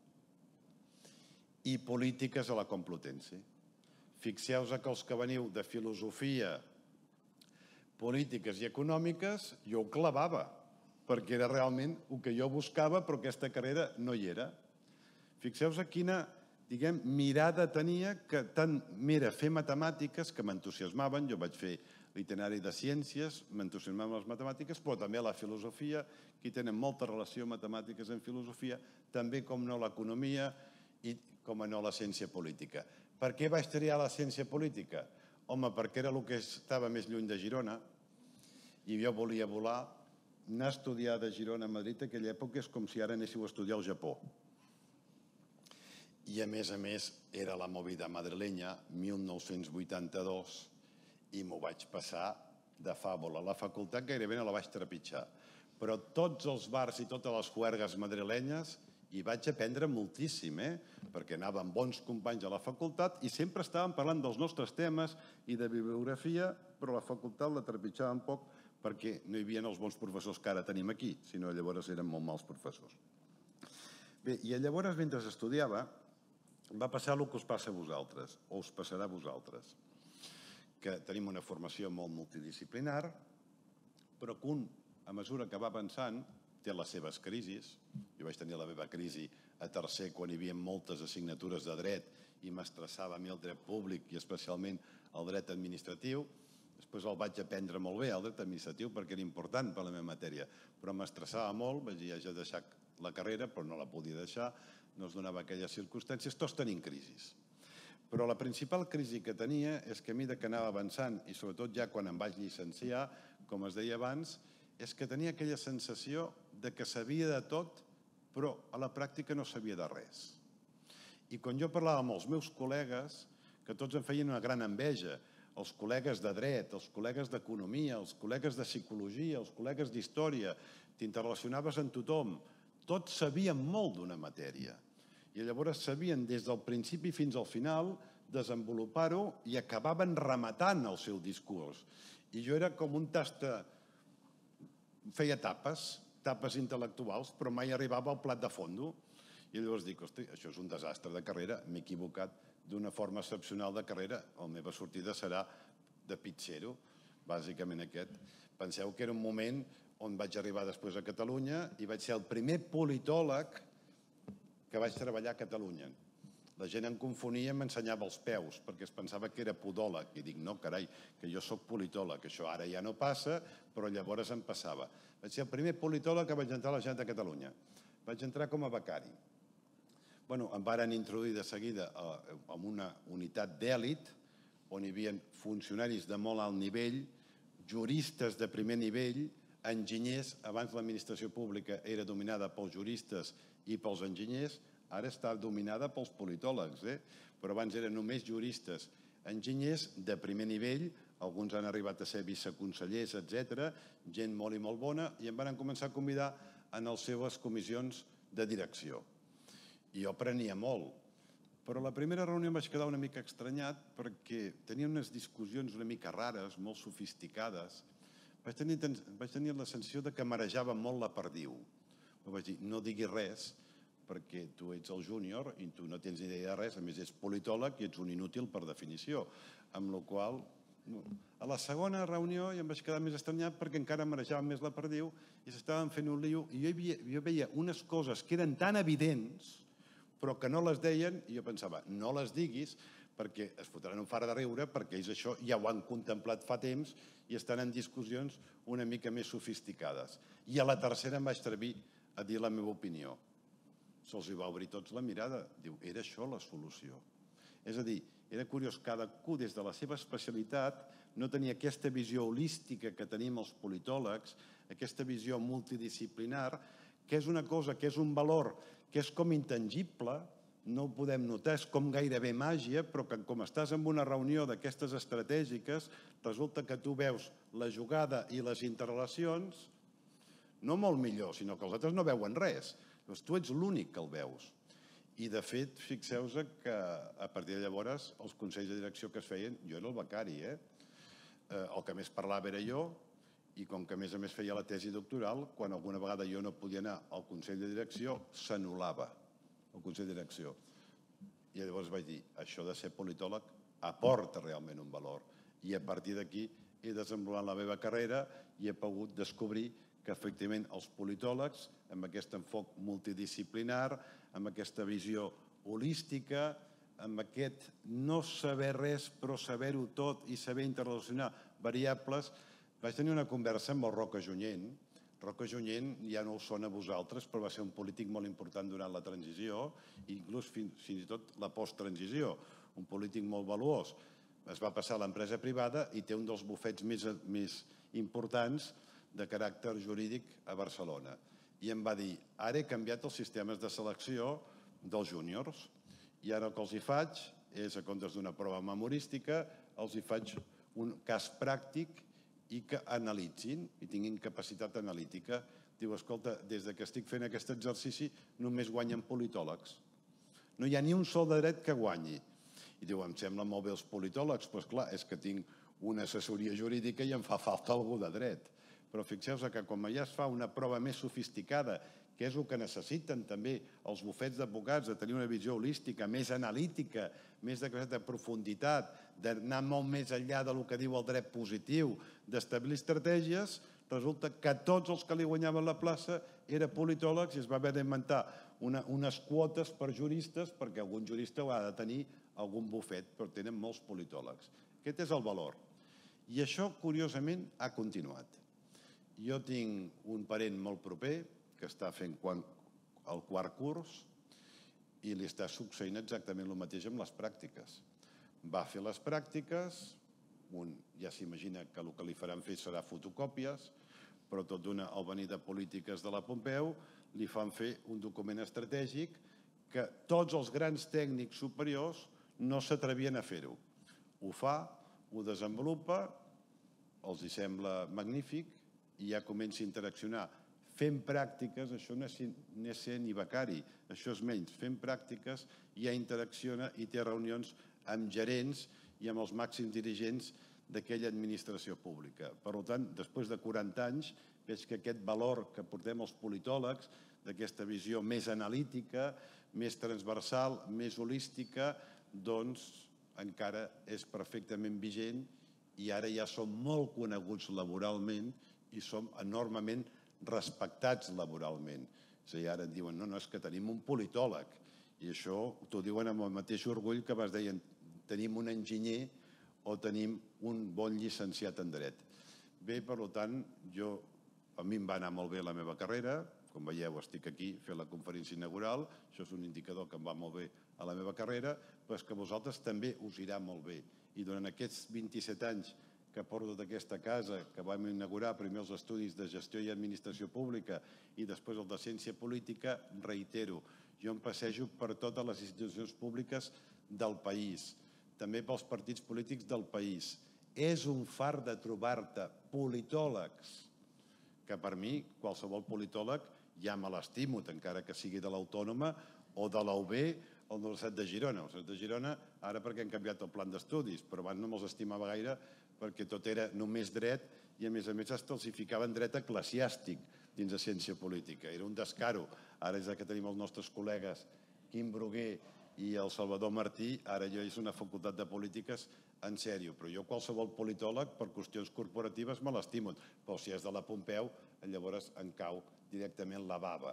i polítiques a la Complutense. Fixeu-vos que els que veniu de filosofia, polítiques i econòmiques, jo ho clavava, perquè era realment el que jo buscava, però aquesta carrera no hi era. Fixeu-vos quina, diguem, mirada tenia, que tant m'era fer matemàtiques, que m'entusiasmaven, jo vaig fer l'itinerari de ciències, m'entusiasmaven les matemàtiques, però també la filosofia, que tenen molta relació matemàtiques en filosofia, també com no l'economia i com no la ciència política. Per què vaig triar la ciència política? Home, perquè era el que estava més lluny de Girona i jo volia volar. Anar a estudiar de Girona a Madrid en aquella època és com si ara anéssiu a estudiar al Japó. I a més, era la movida madrilenya, 1982, i m'ho vaig passar de fàbula. La facultat gairebé no la vaig trepitjar, però tots els bars i totes les juergues madrilenyes hi vaig aprendre moltíssim, perquè anava amb bons companys a la facultat i sempre estàvem parlant dels nostres temes i de bibliografia, però la facultat la trepitjàvem poc perquè no hi havia els bons professors que ara tenim aquí, sinó llavors eren molt mals professors. Bé, i llavors, mentre estudiava, va passar el que us passa a vosaltres, o us passarà a vosaltres, que tenim una formació molt multidisciplinar, però que un, a mesura que va avançant, té les seves crisis. Jo vaig tenir la meva crisi a tercer quan hi havia moltes assignatures de dret i m'estressava a mi el dret públic i especialment el dret administratiu. Després el vaig aprendre molt bé, el dret administratiu, perquè era important per la meva matèria, però m'estressava molt, vaig dir, ja he deixat la carrera, però no la podia deixar, no es donava aquelles circumstàncies, tots tenim crisis. Però la principal crisi que tenia és que a mesura que anava avançant, i sobretot ja quan em vaig llicenciar, com es deia abans, és que tenia aquella sensació de que sabia de tot, però a la pràctica no sabia de res. I quan jo parlava amb els meus col·legues, que tots em feien una gran enveja, els col·legues de dret, els col·legues d'economia, els col·legues de psicologia, els col·legues d'història, t'interrelacionaves amb tothom, tots sabien molt d'una matèria. I llavors sabien des del principi fins al final desenvolupar-ho i acabaven rematant el seu discurs. I jo era com un tasta, feia tapes intel·lectuals, però mai arribava al plat de fondo. I llavors dic, hosti, això és un desastre de carrera, m'he equivocat d'una forma excepcional de carrera, la meva sortida serà de pizzero, bàsicament aquest. Penseu que era un moment on vaig arribar després a Catalunya i vaig ser el primer politòleg que vaig treballar a Catalunya. La gent em confonia i m'ensenyava els peus, perquè es pensava que era podòleg. I dic, no, carai, que jo soc politòleg. Això ara ja no passa, però llavors em passava. Vaig ser el primer politòleg que vaig entrar a la Generalitat de Catalunya. Vaig entrar com a becari. Em varen introduir de seguida en una unitat d'èlit, on hi havia funcionaris de molt alt nivell, juristes de primer nivell, enginyers. Abans l'administració pública era dominada pels juristes i pels enginyers, ara està dominada pels politòlegs, però abans eren només juristes, enginyers de primer nivell, alguns han arribat a ser viceconsellers, etc., gent molt i molt bona, i em van començar a convidar en les seves comissions de direcció. I jo aprenia molt, però a la primera reunió em vaig quedar una mica estranyat perquè tenia unes discussions una mica rares, molt sofisticades. Vaig tenir la sensació que marejava molt la perdiu. Vaig dir, no diguis res, perquè tu ets el júnior i tu no tens ni idea de res, a més ets politòleg i ets un inútil per definició. Amb la qual a la segona reunió ja em vaig quedar més estranyat perquè encara marejava més la perdiu i s'estaven fent un lío i jo veia unes coses que eren tan evidents però que no les deien i jo pensava, no les diguis perquè es fotran un fart de riure perquè ells això ja ho han contemplat fa temps i estan en discussions una mica més sofisticades. I a la tercera em vaig atrevir a dir la meva opinió. Se'ls va obrir tots la mirada. Diu, era això la solució. És a dir, era curiós, cadascú des de la seva especialitat no tenia aquesta visió holística que tenim els politòlegs, aquesta visió multidisciplinar, que és una cosa, que és un valor, que és com intangible, no ho podem notar, és com gairebé màgia, però que com estàs en una reunió d'aquestes estratègiques, resulta que tu veus la jugada i les interrelacions, no molt millor, sinó que els altres no veuen res. Doncs tu ets l'únic que el veus. I, de fet, fixeu-vos que a partir de llavors els consells de direcció que es feien, jo era el becari, el que més parlava era jo, i com que a més feia la tesi doctoral, quan alguna vegada jo no podia anar al consell de direcció, s'anul·lava el consell de direcció. I llavors vaig dir, això de ser politòleg aporta realment un valor. I a partir d'aquí he desenvolupat la meva carrera i he pogut descobrir que efectivament els politòlegs, amb aquest enfoc multidisciplinar, amb aquesta visió holística, amb aquest no saber res però saber-ho tot i saber interrelacionar variables, vaig tenir una conversa amb el Roca Junyent. Roca Junyent ja no us sona a vosaltres, però va ser un polític molt important durant la transició, inclús fins i tot la posttransició, un polític molt valuós. Es va passar a l'empresa privada i té un dels bufets més importants de caràcter jurídic a Barcelona. I em va dir, ara he canviat els sistemes de selecció dels júniors i ara el que els hi faig és, a comptes d'una prova memorística, els hi faig un cas pràctic i que analitzin i tinguin capacitat analítica. Diu, escolta, des que estic fent aquest exercici només guanyen politòlegs. No hi ha ni un sol de dret que guanyi. I diu, em sembla molt bé els politòlegs, però clar, és que tinc una assessoria jurídica i em fa falta algú de dret. Però fixeu-vos que quan ja es fa una prova més sofisticada, que és el que necessiten també els bufets d'advocats, de tenir una visió holística, més analítica, més de profunditat, d'anar molt més enllà del que diu el dret positiu, d'establir estratègies, resulta que tots els que li guanyaven la plaça eren politòlegs i es va haver d'inventar unes quotes per juristes, perquè algun jurista ha de tenir algun bufet, però tenen molts politòlegs. Aquest és el valor. I això, curiosament, ha continuat. Jo tinc un parent molt proper que està fent el quart curs i li està succeint exactament el mateix amb les pràctiques. Va fer les pràctiques, ja s'imagina que el que li faran fer serà fotocòpies, però tot d'una al venir de polítiques de la Pompeu li fan fer un document estratègic que tots els grans tècnics superiors no s'atrevien a fer-ho. Ho fa, ho desenvolupa, els hi sembla magnífic i ja comença a interaccionar. Fent pràctiques, això no és ser ni becari, això és menys. Fent pràctiques ja interacciona i té reunions amb gerents i amb els màxims dirigents d'aquella administració pública. Per tant, després de 40 anys, veig que aquest valor que portem els politòlegs, d'aquesta visió més analítica, més transversal, més holística, doncs encara és perfectament vigent i ara ja som molt coneguts laboralment i som enormement respectats laboralment. És a dir, ara en diuen, no, és que tenim un politòleg. I això t'ho diuen amb el mateix orgull que vas dir, tenim un enginyer o tenim un bon llicenciat en dret. Bé, per tant, a mi em va anar molt bé la meva carrera. Com veieu, estic aquí fent la conferència inaugural. Això és un indicador que em va molt bé a la meva carrera, però és que a vosaltres també us irà molt bé. I durant aquests 27 anys que porto d'aquesta casa, que vam inaugurar primer els estudis de gestió i administració pública i després el de ciència política, reitero, jo em passejo per totes les institucions públiques del país, també pels partits polítics del país, És un fart de trobar-te politòlegs, que per mi qualsevol politòleg ja me l'estimo, encara que sigui de l'Autònoma o de la UB o de la Universitat de Girona. La Universitat de Girona, ara perquè han canviat el plan d'estudis, però abans no me'ls estimava gaire perquè tot era només dret i a més els hi ficaven dret eclesiàstic dins de ciència política. Era un descaro. Ara és que tenim els nostres col·legues Quim Bruguer i el Salvador Martí, ara jo és una facultat de polítiques en sèrio, però jo qualsevol politòleg per qüestions corporatives me l'estimo, però si és de la Pompeu llavors em cau directament la bava.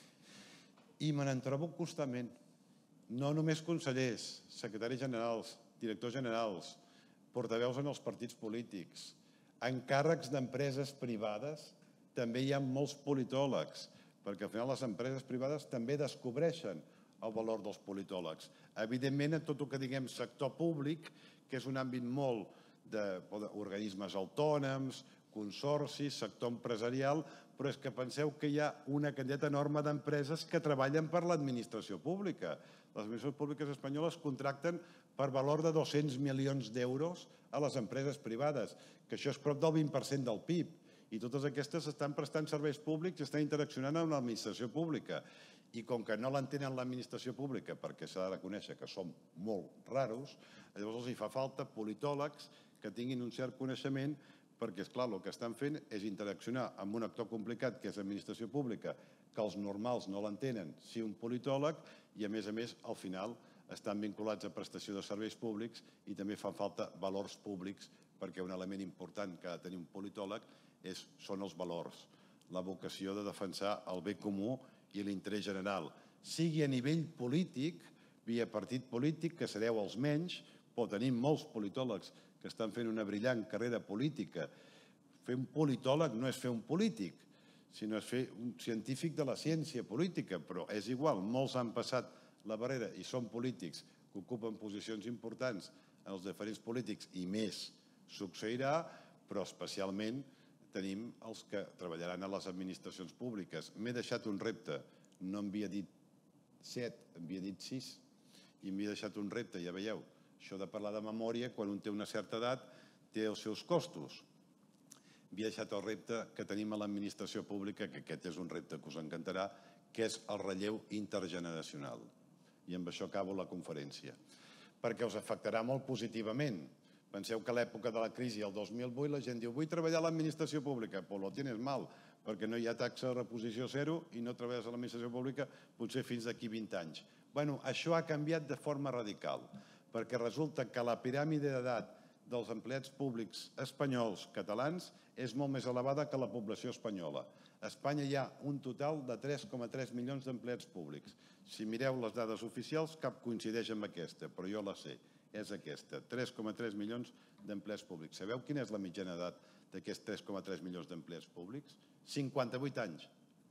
I me n'en trobo constantment, no només consellers, secretaris generals, directors generals, portaveus en els partits polítics, encàrrecs d'empreses privades, també hi ha molts politòlegs, perquè al final les empreses privades també descobreixen el valor dels politòlegs. Evidentment, en tot el que diguem sector públic, que és un àmbit molt d'organismes autònoms, consorcis, sector empresarial, però és que penseu que hi ha una quantitat enorme d'empreses que treballen per l'administració pública. Les administracions públiques espanyoles contracten per valor de 200 milions d'euros a les empreses privades, que això és prop del 20% del PIB, i totes aquestes estan prestant serveis públics i estan interaccionant amb l'administració pública. I com que no l'entenen l'administració pública, perquè s'ha de reconèixer que som molt raros, llavors els hi fa falta politòlegs que tinguin un cert coneixement, perquè, esclar, el que estan fent és interaccionar amb un actor complicat, que és l'administració pública, que els normals no l'entenen, sí un politòleg, i a més, al final, estan vinculats a prestació de serveis públics i també fan falta valors públics, perquè un element important que ha de tenir un politòleg són els valors, la vocació de defensar el bé comú i l'interès general, sigui a nivell polític, via partit polític, que sereu els menys, però tenim molts politòlegs que estan fent una brillant carrera política. Fer un politòleg no és fer un polític, sinó és fer un científic de la ciència política, però és igual, molts han passat la barrera i són polítics que ocupen posicions importants en els diferents polítics i més succeirà, però especialment tenim els que treballaran a les administracions públiques. M'he deixat un repte, no em havia dit 7, em havia dit 6, i m'he deixat un repte, ja veieu, això de parlar de memòria, quan un té una certa edat, té els seus costos. M'he deixat el repte que tenim a l'administració pública, que aquest és un repte que us encantarà, que és el relleu intergeneracional. I amb això acabo la conferència. Perquè us afectarà molt positivament. Penseu que a l'època de la crisi, el 2008, la gent diu vull treballar a l'administració pública, però lo tienes mal, perquè no hi ha taxa de reposició zero i no treballes a l'administració pública potser fins d'aquí 20 anys. Bé, això ha canviat de forma radical, perquè resulta que la piràmide d'edat dels empleats públics espanyols catalans és molt més elevada que la població espanyola. A Espanya hi ha un total de 3,3 milions d'empleats públics. Si mireu les dades oficials, cap coincideix amb aquesta, però jo la sé. És aquesta, 3,3 milions d'empleats públics. Sabeu quina és la mitjana d'edat d'aquests 3,3 milions d'empleats públics? 58 anys.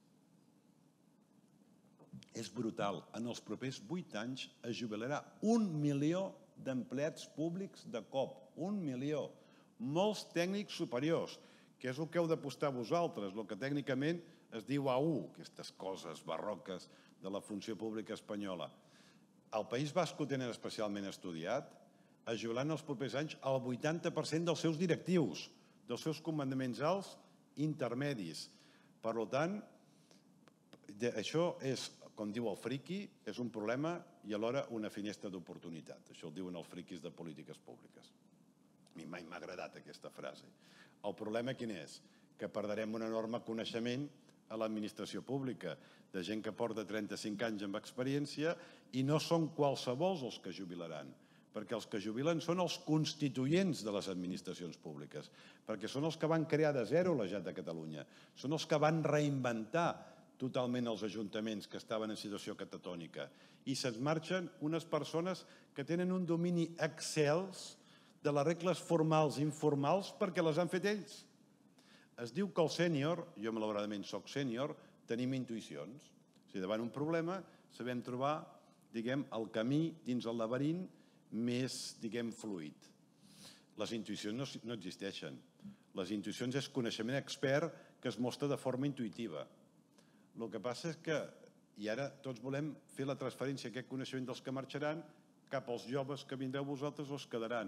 És brutal. En els propers 8 anys es jubilarà 1 milió d'empleats públics de cop. 1 milió. Molts tècnics superiors, que és el que heu d'apostar vosaltres, el que tècnicament es diu A1, aquestes coses barroques de la funció pública espanyola. Al País Basc ho tenen especialment estudiat, es jubilaran els propers anys el 80% dels seus directius, dels seus comandaments alts intermedis. Per tant, això és, com diu el friqui, és un problema i alhora una finestra d'oportunitat. Això ho diuen els friquis de polítiques públiques. A mi mai m'ha agradat aquesta frase. El problema quin és? Que perdrem un enorme coneixement a l'administració pública, de gent que porta 35 anys amb experiència i no són qualsevols els que jubilaran, perquè els que jubilen són els constituents de les administracions públiques, perquè són els que van crear de zero la Generalitat de Catalunya, són els que van reinventar totalment els ajuntaments que estaven en situació catatònica i se'ns marxen unes persones que tenen un domini excels de les regles formals i informals perquè les han fet ells. Es diu que el sènior, jo malauradament soc sènior, tenim intuïcions. O sigui, davant un problema sabem trobar, diguem, el camí dins el laberint més, diguem, fluid. Les intuïcions no existeixen. Les intuïcions és coneixement expert que es mostra de forma intuïtiva. El que passa és que, i ara tots volem fer la transferència d'aquest coneixement dels que marxaran cap als joves que vindreu vosaltres o es quedaran.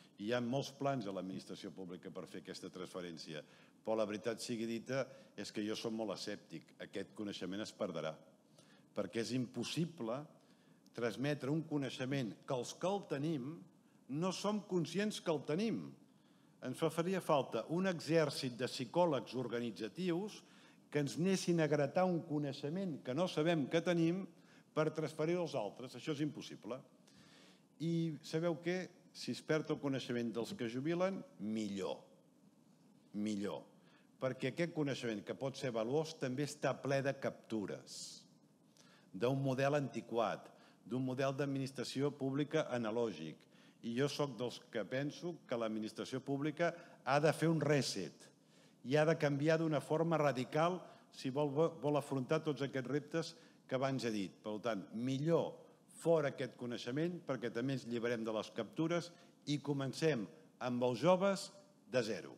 Hi ha molts plans a l'administració pública per fer aquesta transferència, però la veritat sigui dita és que jo soc molt escèptic. Aquest coneixement es perdrà, perquè és impossible transmetre un coneixement que els que el tenim no som conscients que el tenim. Ens faria falta un exèrcit de psicòlegs organitzatius que ens anessin a gratar un coneixement que no sabem que tenim per transferir-ho als altres. Això és impossible. I sabeu què? Si es perd el coneixement dels que jubilen, millor. Millor. Perquè aquest coneixement, que pot ser valuós, també està ple de captures d'un model antiquat, d'un model d'administració pública analògic. I jo sóc dels que penso que l'administració pública ha de fer un reset i ha de canviar d'una forma radical si vol afrontar tots aquests reptes que abans he dit. Per tant, millor fora aquest coneixement perquè també ens lliberem de les captures i comencem amb els joves de zero.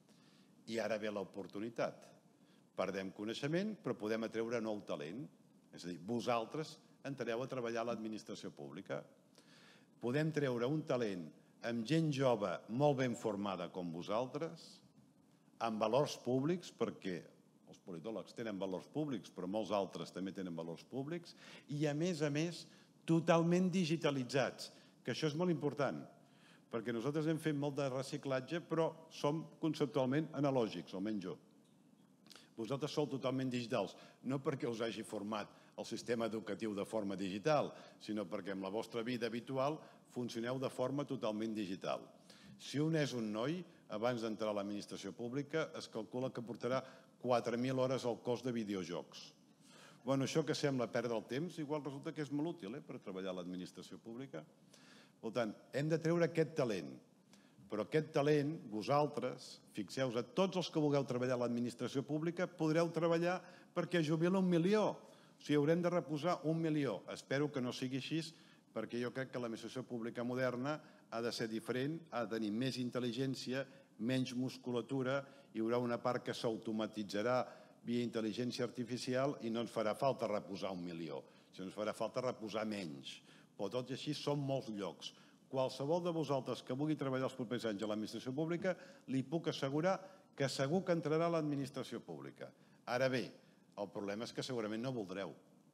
I ara ve l'oportunitat. Perdem coneixement, però podem atreure nou talent. És a dir, vosaltres entrareu a treballar a l'administració pública. Podem treure un talent amb gent jove molt ben formada com vosaltres, amb valors públics, perquè els politòlegs tenen valors públics, però molts altres també tenen valors públics, i a més, totalment digitalitzats, que això és molt important, perquè nosaltres hem fet molt de reciclatge, però som conceptualment analògics, almenys jo. Vosaltres sou totalment digitals, no perquè us hagi format el sistema educatiu de forma digital, sinó perquè en la vostra vida habitual funcioneu de forma totalment digital. Si un és un noi, abans d'entrar a l'administració pública, es calcula que portarà 4.000 hores al cos de videojocs. Bueno, això que sembla perdre el temps, igual resulta que és molt útil per treballar a l'administració pública. Per tant, hem de treure aquest talent. Però aquest talent, vosaltres, fixeu-vos, a tots els que vulgueu treballar a l'administració pública, podreu treballar perquè jubila 1 milió. O sigui, haurem de reposar 1 milió. Espero que no sigui així, perquè jo crec que l'administració pública moderna ha de ser diferent, ha de tenir més intel·ligència, menys musculatura, hi haurà una part que s'automatitzarà via intel·ligència artificial i no ens farà falta reposar 1 milió, sinó ens farà falta reposar menys. Però tot i així són molts llocs. Qualsevol de vosaltres que vulgui treballar els propers anys a l'administració pública, li puc assegurar que segur que entrarà a l'administració pública. Ara bé, el problema és que segurament no voldreu.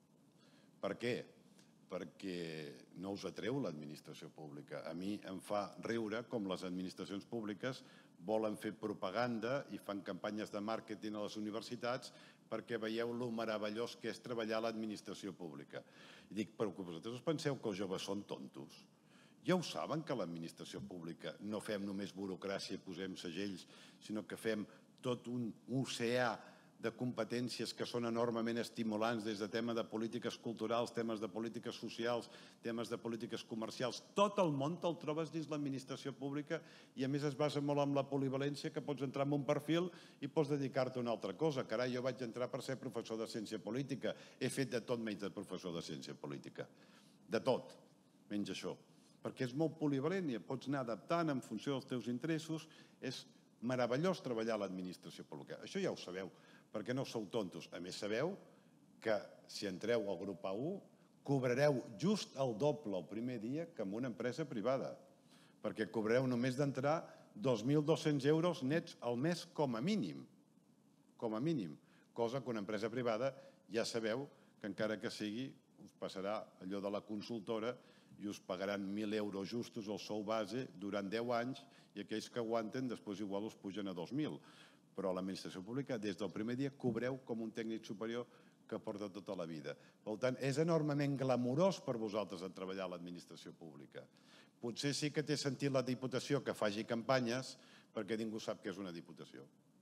Per què? Perquè no us atreu l'administració pública. A mi em fa riure com les administracions públiques volen fer propaganda i fan campanyes de màrqueting a les universitats perquè veieu lo meravellós que és treballar a l'administració pública. I dic, però vosaltres us penseu que els joves són tontos? Ja ho saben que a l'administració pública no fem només burocràcia i posem segells, sinó que fem tot un oceà de competències que són enormement estimulants des de temes de polítiques culturals, temes de polítiques socials, temes de polítiques comercials. Tot el món te'l trobes dins l'administració pública i a més es basa molt en la polivalència que pots entrar en un perfil i pots dedicar-te a una altra cosa. Carai, jo vaig entrar per ser professor de ciència política. He fet de tot menys de professor de ciència política. De tot, menys això. Perquè és molt polivalent i et pots anar adaptant en funció dels teus interessos. És meravellós treballar a l'administració pública. Això ja ho sabeu, perquè no sou tontos. A més, sabeu que si entreu al grup A1 cobrareu just el doble el primer dia que en una empresa privada, perquè cobrareu només d'entrar 2.200 euros nets al mes com a mínim. Com a mínim. Cosa que una empresa privada ja sabeu que encara que sigui us passarà allò de la consultora i us pagaran 1.000 euros justos al sou base durant 10 anys i aquells que aguanten després igual us pugen a 2.000. Però a l'administració pública des del primer dia cobreu com un tècnic superior que porta tota la vida. Per tant, és enormement glamurós per vosaltres treballar a l'administració pública. Potser sí que té sentit la Diputació que faci campanyes perquè ningú sap què és una Diputació.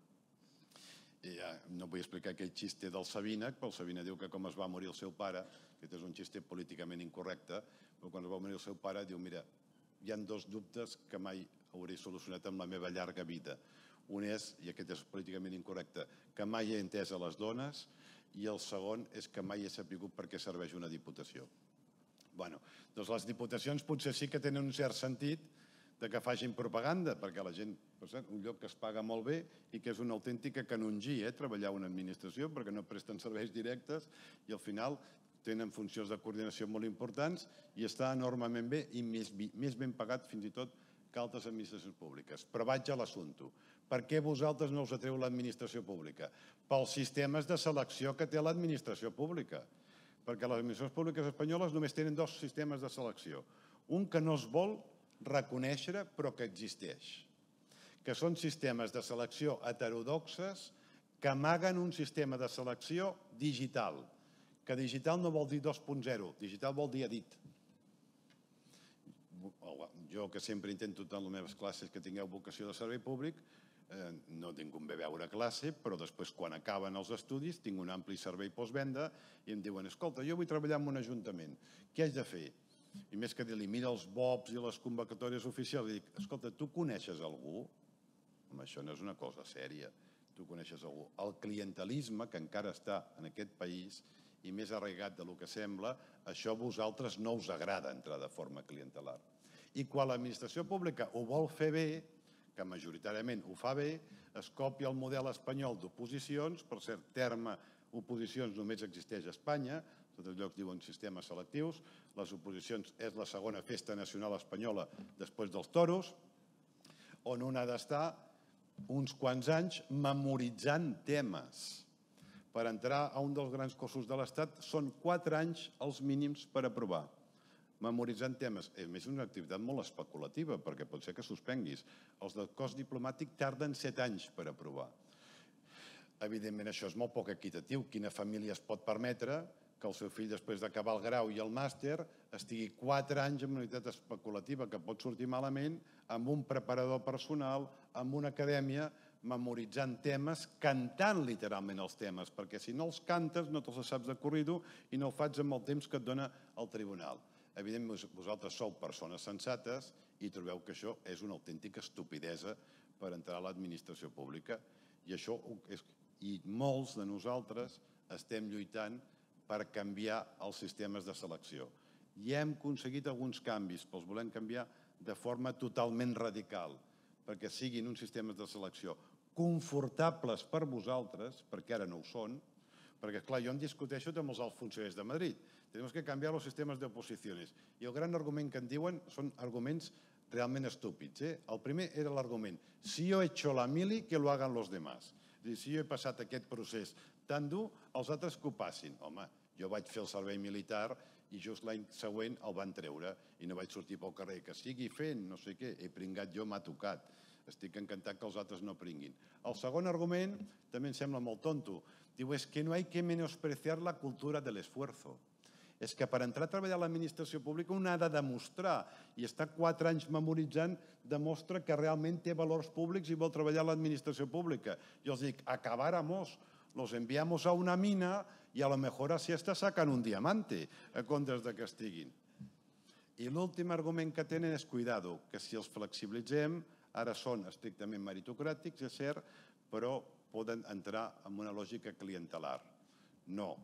I ja no vull explicar aquell xiste del Sabina, però el Sabina diu que com es va morir el seu pare, aquest és un xiste políticament incorrecte, però quan es va morir el seu pare diu, mira, hi ha 2 dubtes que mai hauré solucionat en la meva llarga vida. Un és, i aquest és políticament incorrecte, que mai he entès a les dones, i el segon és que mai he sabut per què serveix una diputació. Bé, doncs les diputacions potser sí que tenen un cert sentit de que facin propaganda, perquè la gent, un lloc que es paga molt bé i que és una autèntica canongia treballar a una administració perquè no presten serveis directes i al final tenen funcions de coordinació molt importants i està enormement bé i més ben pagat fins i tot que altres administracions públiques. Però vaig a l'assumpte. Per què vosaltres no us atreu l'administració pública? Pels sistemes de selecció que té l'administració pública. Perquè les administracions públiques espanyoles només tenen dos sistemes de selecció. Un que no es vol reconèixer però que existeix, que són sistemes de selecció heterodoxes que amaguen un sistema de selecció digital, que digital no vol dir 2.0, digital vol dir edit. Jo, que sempre intento en les meves classes que tingueu vocació de servei públic, no tinc un bé veure classe, però després, quan acaben els estudis, tinc un ampli servei postvenda i em diuen, escolta, jo vull treballar en un ajuntament, què haig de fer? I més que dir-li, mira els BOPs i les convocatòries oficials, i dic, escolta, tu coneixes algú? Home, això no és una cosa sèria. Tu coneixes algú. El clientelisme, que encara està en aquest país, i més arraigat del que sembla, això a vosaltres no us agrada entrar de forma clientelar. I quan l'administració pública ho vol fer bé, que majoritàriament ho fa bé, es copia el model espanyol d'oposicions, per cert, terme oposicions només existeix a Espanya, a tots els llocs diuen sistemes selectius, les oposicions és la segona festa nacional espanyola després dels toros, on un ha d'estar uns quants anys memoritzant temes. Per entrar a un dels grans cossos de l'Estat són 4 anys els mínims per aprovar. Memoritzant temes. A més, és una activitat molt especulativa, perquè pot ser que suspenguis. Els del cos diplomàtic tarden 7 anys per aprovar. Evidentment, això és molt poc equitatiu. Quina família es pot permetre que el seu fill, després d'acabar el grau i el màster, estigui 4 anys en una activitat especulativa que pot sortir malament, amb un preparador personal, amb una acadèmia, memoritzant temes, cantant literalment els temes, perquè si no els cantes no te'ls saps de corrido i no ho fas amb el temps que et dona el tribunal. Evidentment, vosaltres sou persones sensates i trobeu que això és una autèntica estupidesa per entrar a l'administració pública. I molts de nosaltres estem lluitant per canviar els sistemes de selecció. I hem aconseguit alguns canvis, però els volem canviar de forma totalment radical, perquè siguin uns sistemes de selecció confortables per vosaltres, perquè ara no ho són, perquè, esclar, jo em discuteixo amb els alts funcionaris de Madrid. Tenemos que cambiar los sistemes de oposiciones. I el gran argument que en diuen són arguments realment estúpids. El primer era l'argument, si jo he hecho la mili, que lo hagan los demás. És a dir, si jo he passat aquest procés tan dur, els altres que ho passin. Home, jo vaig fer el servei militar i just l'any següent el van treure i no vaig sortir pel carrer. Que sigui fent, no sé què, he pringat jo, m'ha tocat. Estic encantat que els altres no pringuin. El segon argument també em sembla molt tonto. Diu, es que no hay que menospreciar la cultura del esfuerzo. És que per entrar a treballar a l'administració pública un ha de demostrar, i estar 4 anys memoritzant demostra que realment té valors públics i vol treballar a l'administració pública. Jo els dic, acabáramos, los enviamos a una mina y a lo mejor así hasta sacan un diamante, a comptes de que estiguin. I l'últim argument que tenen és, cuidado, que si els flexibilitzem, ara són estrictament meritocràtics, és cert, però poden entrar en una lògica clientelar. No.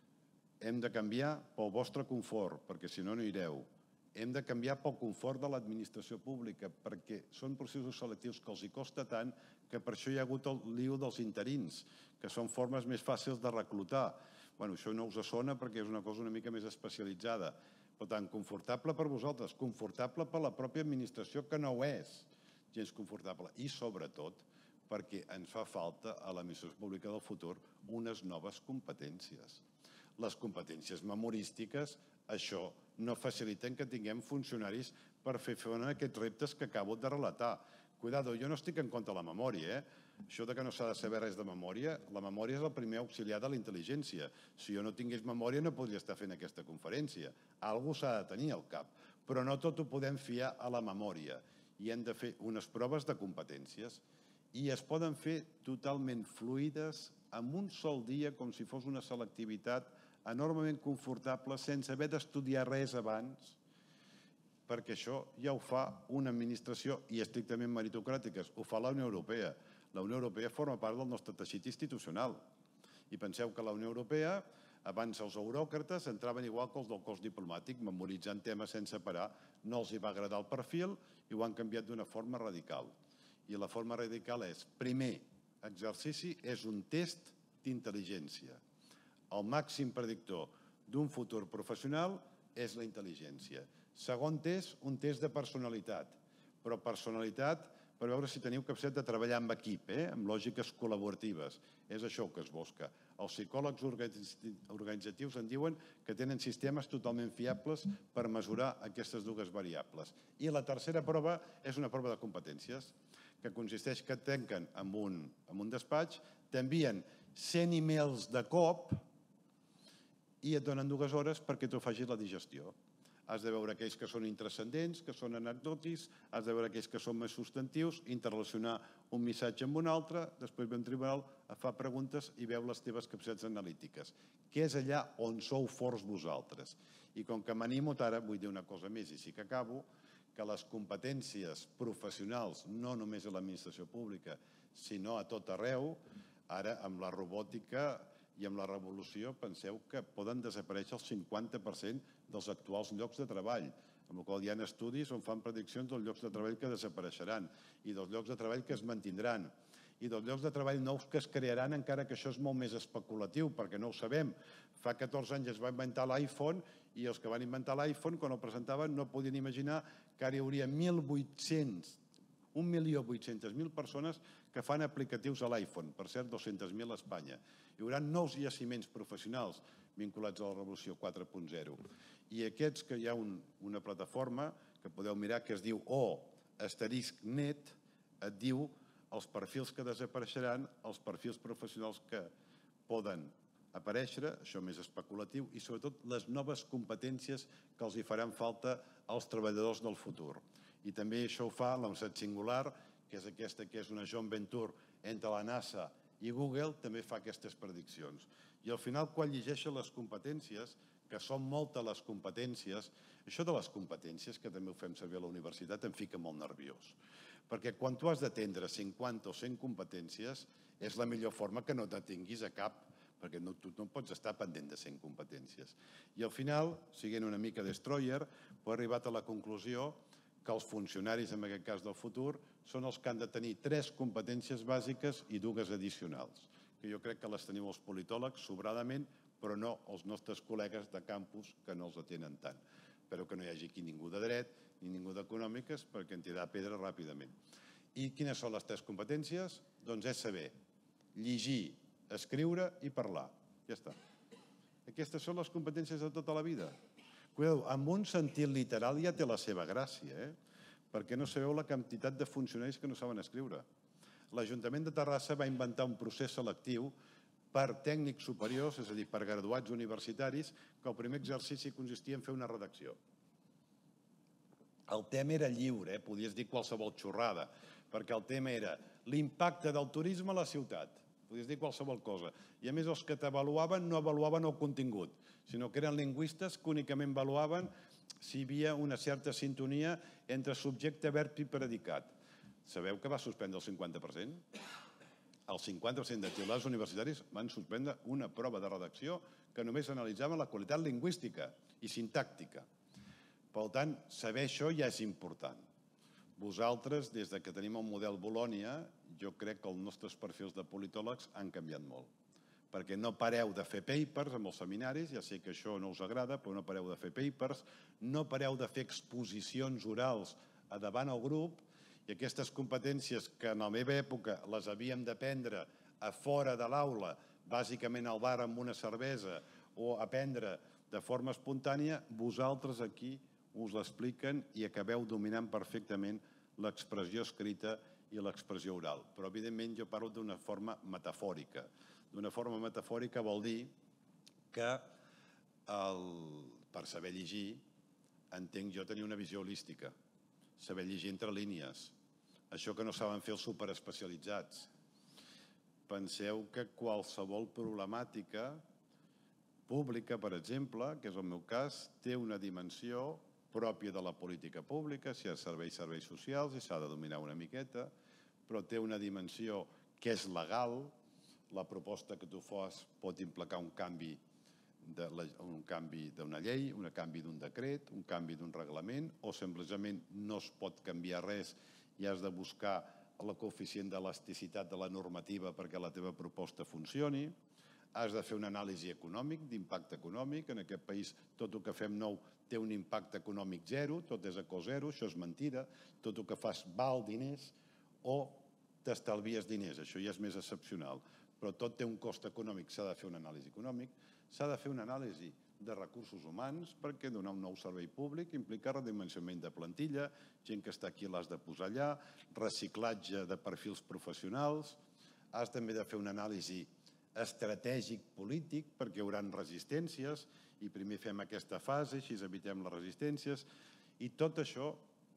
Hem de canviar pel vostre confort, perquè si no, no ireu. Hem de canviar pel confort de l'administració pública, perquè són processos selectius que els hi costa tant que per això hi ha hagut el lío dels interins, que són formes més fàcils de reclutar. Bé, això no us sona perquè és una cosa una mica més especialitzada. Per tant, confortable per vosaltres, confortable per la pròpia administració, que no ho és gens confortable. I, sobretot, perquè ens fa falta a l'administració pública del futur unes noves competències. Les competències memorístiques, això no faciliten que tinguem funcionaris per fer front a aquests reptes que acabo de relatar. Cuidado, jo no estic en contra de la memòria. Això de que no s'ha de saber res de memòria, la memòria és el primer auxiliar de la intel·ligència. Si jo no tingués memòria no podria estar fent aquesta conferència. Algú s'ha de tenir al cap, però no tot ho podem fiar a la memòria. I hem de fer unes proves de competències i es poden fer totalment fluides en un sol dia, com si fos una selectivitat enormement confortable, sense haver d'estudiar res abans, perquè això ja ho fa una administració i estrictament meritocràtiques. Ho fa la Unió Europea. La Unió Europea forma part del nostre teixit institucional. I penseu que la Unió Europea, abans els euròcrates entraven igual que els del cos diplomàtic, memoritzant temes sense parar, no els hi va agradar el perfil i ho han canviat d'una forma radical. I la forma radical és, primer exercici, és un test d'intel·ligència. El màxim predictor d'un futur professional és la intel·ligència. Segon test, un test de personalitat. però personalitat per veure si teniu capacitat de treballar amb equip, amb lògiques col·laboratives. És això que es busca. Els psicòlegs organitzatius en diuen que tenen sistemes totalment fiables per mesurar aquestes dues variables. I la tercera prova és una prova de competències, que consisteix que et tanquen en un despatx, t'envien 100 e-mails de cop i et donen 2 hores perquè tu facis la digestió. Has de veure aquells que són intranscendents, que són anecdòtics, has de veure aquells que són més substantius, interrelacionar un missatge amb un altre, després ve un tribunal, et fa preguntes i veu les teves capacitats analítiques, que és allà on sou forts vosaltres. I com que m'animo ara, vull dir una cosa més i sí que acabo, que les competències professionals, no només a l'administració pública, sinó a tot arreu, ara amb la robòtica i amb la revolució penseu que poden desaparèixer el 50% dels actuals llocs de treball, amb la qual hi ha estudis on fan prediccions dels llocs de treball que desapareixeran i dels llocs de treball que es mantindran i dels llocs de treball nous que es crearan, encara que això és molt més especulatiu, perquè no ho sabem. Fa 14 anys es va inventar l'iPhone i els que van inventar l'iPhone, quan el presentaven, no podien imaginar que ara hi hauria 1.800.000 persones que fan aplicatius a l'iPhone, per cert, 200.000 a Espanya. Hi haurà nous jaciments professionals vinculats a la revolució 4.0. I aquests que hi ha una plataforma que podeu mirar que es diu *net, et diu els perfils que desapareixeran, els perfils professionals que poden aparèixer, això més especulatiu, i sobretot les noves competències que els hi faran falta als treballadors del futur. I també això ho fa l'Universitat Singular, que és aquesta que és una joint venture entre la NASA i Google, també fa aquestes prediccions. I al final, quan llegeixen les competències, que són moltes les competències, això de les competències, que també ho fem servir a la universitat, em fica molt nerviós. Perquè quan tu has d'atendre 50 o 100 competències, és la millor forma que no t'atinguis a cap, perquè tu no pots estar pendent de 100 competències. I al final, siguent una mica destroyer, he arribat a la conclusió que els funcionaris, en aquest cas del futur, són els que han de tenir 3 competències bàsiques i 2 addicionals, que jo crec que les teniu els politòlegs sobradament, però no els nostres col·legues de campus que no els atenen tant. Espero que no hi hagi aquí ningú de dret ni ningú d'econòmiques perquè en tirarà pedra ràpidament. I quines són les 3 competències? Doncs és saber llegir, escriure i parlar. Ja està. Aquestes són les competències de tota la vida. Cuidado, amb un sentit literal ja té la seva gràcia, perquè no sabeu la quantitat de funcionaris que no saben escriure. L'Ajuntament de Terrassa va inventar un procés selectiu per tècnics superiors, és a dir, per graduats universitaris, que el primer exercici consistia en fer una redacció. El tema era lliure, podies dir qualsevol xorrada, perquè el tema era l'impacte del turisme a la ciutat. Podies dir qualsevol cosa. I a més els que t'avaluaven no avaluaven el contingut, sinó que eren lingüistes que únicament avaluaven si hi havia una certa sintonia entre subjecte, verb i predicat. Sabeu que va suspendre el 50%? El 50% de titulars universitaris van suspendre una prova de redacció que només analitzava la qualitat lingüística i sintàctica. Per tant, saber això ja és important. Vosaltres, des que tenim el model Bolònia, jo crec que els nostres perfils de politòlegs han canviat molt. Perquè no pareu de fer papers amb els seminaris, ja sé que això no us agrada, però no pareu de fer papers, no pareu de fer exposicions orals davant el grup, i aquestes competències que en la meva època les havíem d'aprendre a fora de l'aula, bàsicament al bar amb una cervesa, o aprendre de forma espontània, vosaltres aquí us l'expliquen i acabeu dominant perfectament l'expressió escrita i l'expressió oral. Però, evidentment, jo parlo d'una forma metafòrica. D'una forma metafòrica vol dir que, per saber llegir, entenc jo tenir una visió holística, saber llegir entre línies, això que no saben fer els superespecialitzats. Penseu que qualsevol problemàtica pública, per exemple, que és el meu cas, té una dimensió pròpia de la política pública, si hi ha serveis socials i s'ha de dominar una miqueta, però té una dimensió que és legal, la proposta que tu fas pot implicar un canvi d'una llei, un canvi d'un decret, un canvi d'un reglament, o simplement no es pot canviar res i has de buscar el coeficient d'elasticitat de la normativa perquè la teva proposta funcioni. Has de fer una anàlisi econòmic, d'impacte econòmic. En aquest país tot el que fem nou té un impacte econòmic zero, tot és a cost zero, això és mentida. Tot el que fas val diners o t'estalvies diners, això ja és més excepcional. Però tot té un cost econòmic, s'ha de fer una anàlisi econòmic, s'ha de fer una anàlisi de recursos humans, perquè donar un nou servei públic implica redimensionament de plantilla, gent que està aquí l'has de posar allà, reciclatge de perfils professionals, has també de fer una anàlisi estratègic polític, perquè hi haurà resistències, i primer fem aquesta fase, així evitem les resistències, i tot això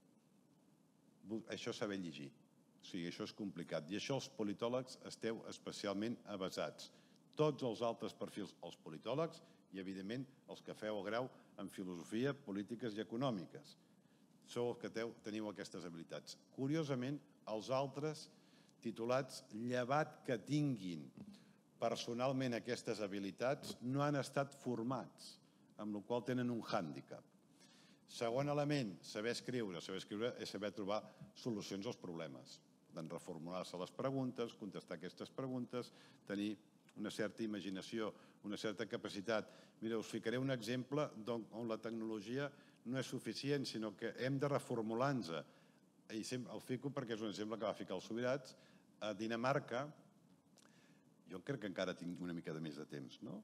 saber llegir. O sigui, això és complicat, i això els politòlegs esteu especialment avesats. Tots els altres perfils, els politòlegs, i evidentment els que feu el grau en filosofia, polítiques i econòmiques. Sou els que teniu aquestes habilitats. Curiosament, els altres titulats, llevat que tinguin personalment aquestes habilitats, no han estat formats, amb la qual cosa tenen un hàndicap. Segon element, saber escriure. Saber escriure és saber trobar solucions als problemes. Reformular-se les preguntes, contestar aquestes preguntes, tenir una certa imaginació, una certa capacitat. Mireu, us ficaré un exemple on la tecnologia no és suficient, sinó que hem de reformular-nos. I el fico perquè és un exemple que va ficar els Subirats. A Dinamarca, jo crec que encara tinc una mica de més de temps, no?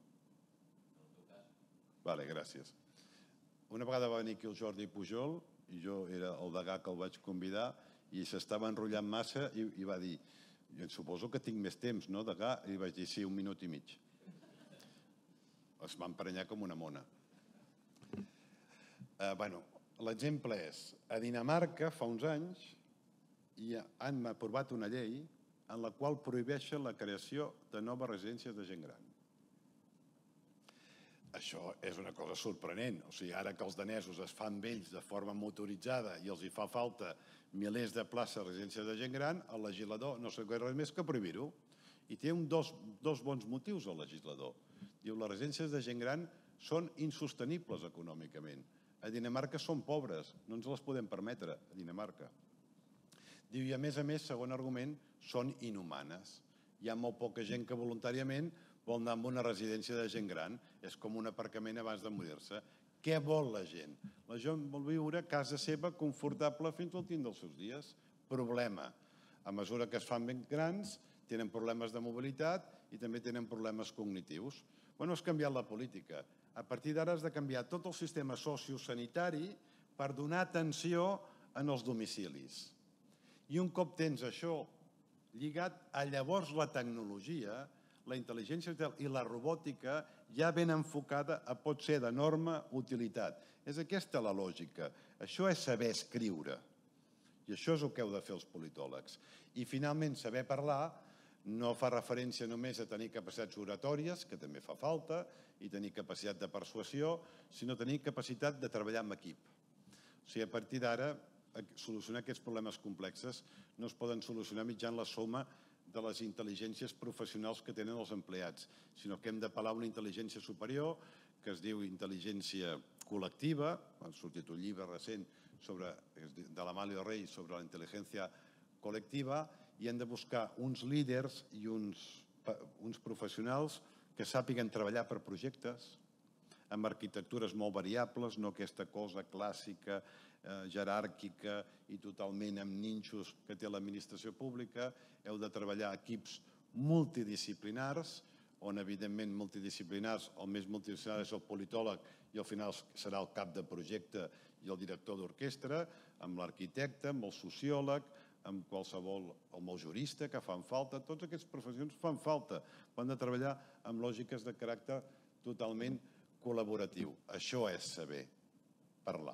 Vale, gràcies. Una vegada va venir aquí el Jordi Pujol, i jo era el degà que el vaig convidar, i s'estava enrotllant massa i va dir: jo suposo que tinc més temps, no, degà? I vaig dir, sí, 1 minut i mig. Es va emprenyar com una mona. L'exemple és, a Dinamarca, fa uns anys, han aprovat una llei en la qual prohibeixen la creació de noves residències de gent gran. Això és una cosa sorprenent. O sigui, ara que els danesos es fan vells de forma motoritzada i els hi fa falta milers de places de residències de gent gran, el legislador no s'ha fet res més que prohibir-ho. I té dos bons motius el legislador. Diu, les residències de gent gran són insostenibles econòmicament. A Dinamarca són pobres, no ens les podem permetre, a Dinamarca. Diu, i a més, segon argument, són inhumanes. Hi ha molt poca gent que voluntàriament vol anar a una residència de gent gran. És com un aparcament abans de morir-se. Què vol la gent? La gent vol viure a casa seva confortable fins al fin dels seus dies. Problema. A mesura que es fan ben grans, tenen problemes de mobilitat i també tenen problemes cognitius. Bueno, has canviat la política. A partir d'ara has de canviar tot el sistema sociosanitari per donar atenció en els domicilis. I un cop tens això lligat a llavors la tecnologia, la intel·ligència artificial i la robòtica ja ben enfocada a pot ser d'enorme utilitat. És aquesta la lògica. Això és saber escriure. I això és el que heu de fer els politòlegs. I finalment, saber parlar no fa referència només a tenir capacitats oratòries, que també fa falta, i tenir capacitat de persuasió, sinó tenir capacitat de treballar en equip. O sigui, a partir d'ara, solucionar aquests problemes complexes no es poden solucionar mitjançant la suma de les intel·ligències professionals que tenen els empleats, sinó que hem d'apel·lar a una intel·ligència superior, que es diu intel·ligència col·lectiva. Ha sortit un llibre recent de l'Amalio Rey sobre la intel·ligència col·lectiva, i hem de buscar uns líders i uns professionals que sàpiguen treballar per projectes, amb arquitectures molt variables, no aquesta cosa clàssica, jeràrquica i totalment amb nínxols que té l'administració pública. Heu de treballar equips multidisciplinars, on evidentment multidisciplinars, el més multidisciplinar és el politòleg i al final serà el cap de projecte i el director d'orquestra, amb l'arquitecte, amb el sociòleg, amb qualsevol, amb el jurista, que fan falta. Tots aquests professions fan falta. Han de treballar amb lògiques de caràcter totalment col·laboratiu. Això és saber parlar.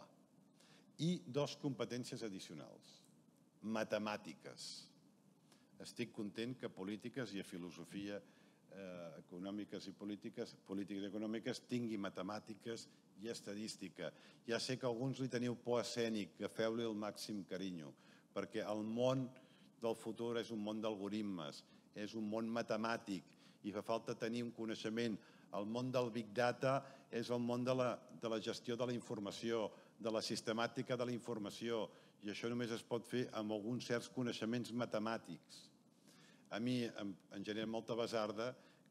I 2 competències addicionals. Matemàtiques. Estic content que polítiques i filosofia econòmiques i polítiques econòmiques tingui matemàtiques i estadística. Ja sé que alguns li teniu por escènic, que feu-li el màxim carinyo, perquè el món del futur és un món d'algoritmes, és un món matemàtic i fa falta tenir un coneixement. El món del Big Data és el món de la gestió de la informació, de la sistemàtica de la informació, i això només es pot fer amb alguns certs coneixements matemàtics. A mi em genera molta basarda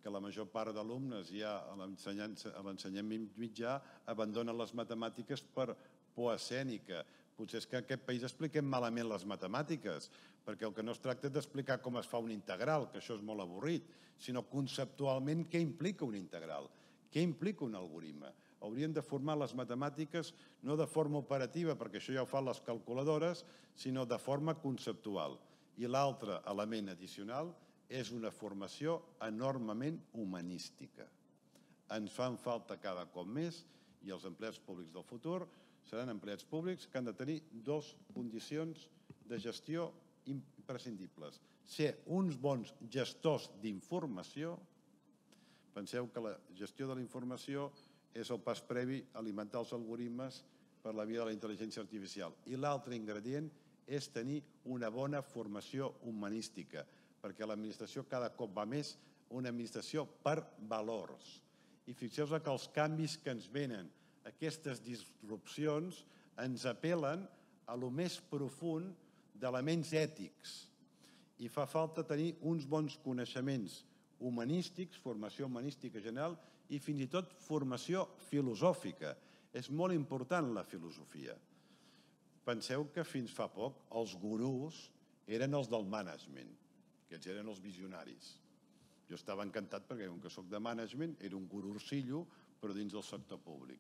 que la major part d'alumnes ja a l'ensenyament mitjà abandonen les matemàtiques per por escènica. Potser és que en aquest país expliquem malament les matemàtiques, perquè el que no es tracta és d'explicar com es fa un integral, que això és molt avorrit, sinó conceptualment què implica un integral, què implica un algoritme. Haurien de formar les matemàtiques no de forma operativa, perquè això ja ho fan les calculadores, sinó de forma conceptual. I l'altre element addicional és una formació enormement humanística. Ens fan falta cada cop més i els empleats públics del futur seran empleats públics que han de tenir dues condicions de gestió imprescindibles. Ser uns bons gestors d'informació. Penseu que la gestió de la informació és el pas previ a alimentar els algoritmes per la via de la intel·ligència artificial. I l'altre ingredient és tenir una bona formació humanística, perquè l'administració cada cop va més una administració per valors. I fixeu-vos que els canvis que ens venen, aquestes disrupcions, ens apel·len a lo més profund d'elements ètics. I fa falta tenir uns bons coneixements humanístics, formació humanística general i fins i tot formació filosòfica. És molt important la filosofia. Penseu que fins fa poc els gurús eren els del management. Aquests eren els visionaris. Jo estava encantat perquè, com que soc de management, era un gururcillo, però dins del sector públic.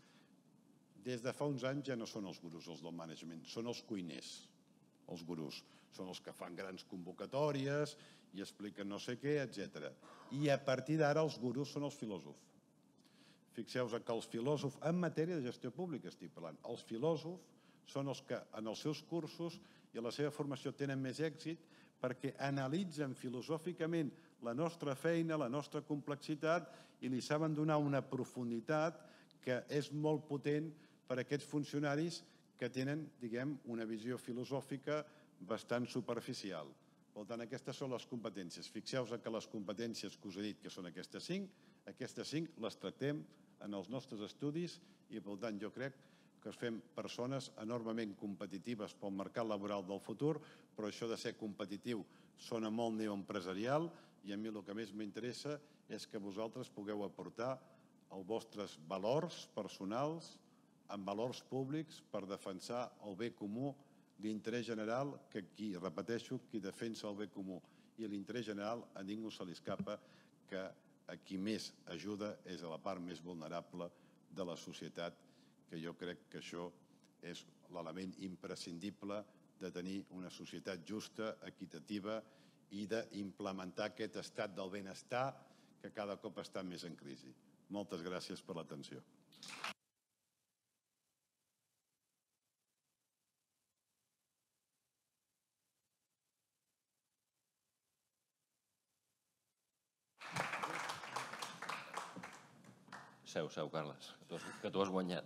Des de fa uns anys ja no són els gurús els del management, són els cuiners, els gurús. Són els que fan grans convocatòries i expliquen no sé què, etc. I a partir d'ara els gurús són els filòsofs. Fixeu-vos que els filòsofs, en matèria de gestió pública estic parlant, els filòsofs són els que en els seus cursos i a la seva formació tenen més èxit perquè analitzen filosòficament la nostra feina, la nostra complexitat i li saben donar una profunditat que és molt potent per a aquests funcionaris que tenen, diguem, una visió filosòfica bastant superficial. Per tant, aquestes són les competències. Fixeu-vos que les competències que us he dit, que són aquestes cinc les tractem en els nostres estudis i, per tant, jo crec que fem persones enormement competitives pel mercat laboral del futur, però això de ser competitiu sona molt neoempresarial i a mi el que més m'interessa és que vosaltres pugueu aportar els vostres valors personals amb valors públics per defensar el bé comú, l'interès general, que qui, repeteixo, qui defensa el bé comú i l'interès general a ningú se li escapa que a qui més ajuda és a la part més vulnerable de la societat, que jo crec que això és l'element imprescindible de tenir una societat justa, equitativa i d'implementar aquest estat del benestar que cada cop està més en crisi. Moltes gràcies per l'atenció. Seu, Carles, que tu has guanyat.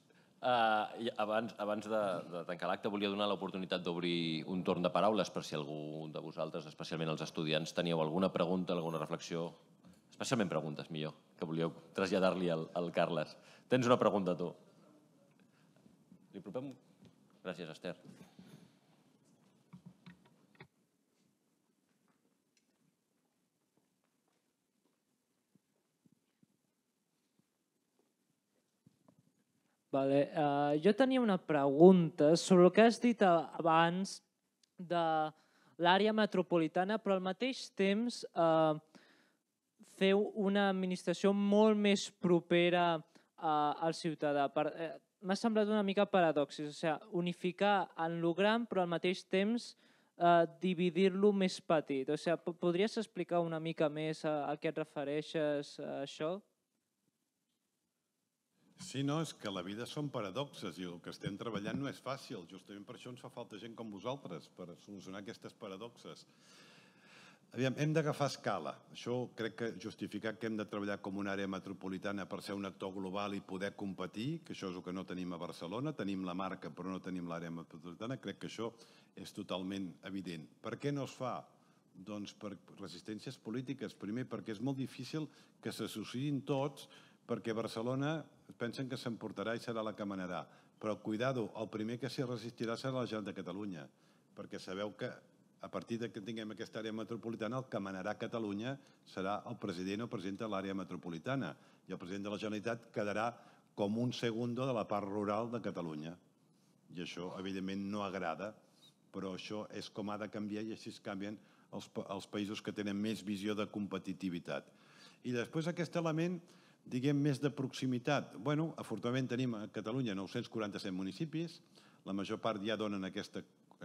Abans de tancar l'acte, volia donar l'oportunitat d'obrir un torn de paraules per si algú de vosaltres, especialment els estudiants, teníeu alguna pregunta, alguna reflexió, especialment preguntes, millor, que volíeu traslladar-li al Carles. Tens una pregunta, tu. Li apropem? Gràcies, Esther. Jo tenia una pregunta sobre el que has dit abans de l'àrea metropolitana, però al mateix temps feu una administració molt més propera al ciutadà. M'ha semblat una mica paradoxis, o sigui, unificar en lo gran, però al mateix temps dividir-lo més petit. O sigui, podries explicar una mica més a què et refereixes a això? Sí, no, és que la vida són paradoxes i el que estem treballant no és fàcil. Justament per això ens fa falta gent com vosaltres per solucionar aquestes paradoxes. Aviam, hem d'agafar escala. Això crec que justificar que hem de treballar com una àrea metropolitana per ser un actor global i poder competir, que això és el que no tenim a Barcelona, tenim la marca però no tenim l'àrea metropolitana, crec que això és totalment evident. Per què no es fa? Doncs per resistències polítiques. Primer, perquè és molt difícil que s'associïn tots, perquè Barcelona pensen que s'emportarà i serà la que manarà. Però, cuidado, el primer que s'hi resistirà serà la Generalitat de Catalunya, perquè sabeu que a partir que tinguem aquesta àrea metropolitana, el que manarà a Catalunya serà el president o presidenta de l'àrea metropolitana i el president de la Generalitat quedarà com un segundo de la part rural de Catalunya. I això, evidentment, no agrada, però això és com ha de canviar i així es canvien els països que tenen més visió de competitivitat. I després aquest element, diguem, més de proximitat. Bé, afortunadament tenim a Catalunya 947 municipis, la major part ja donen aquesta...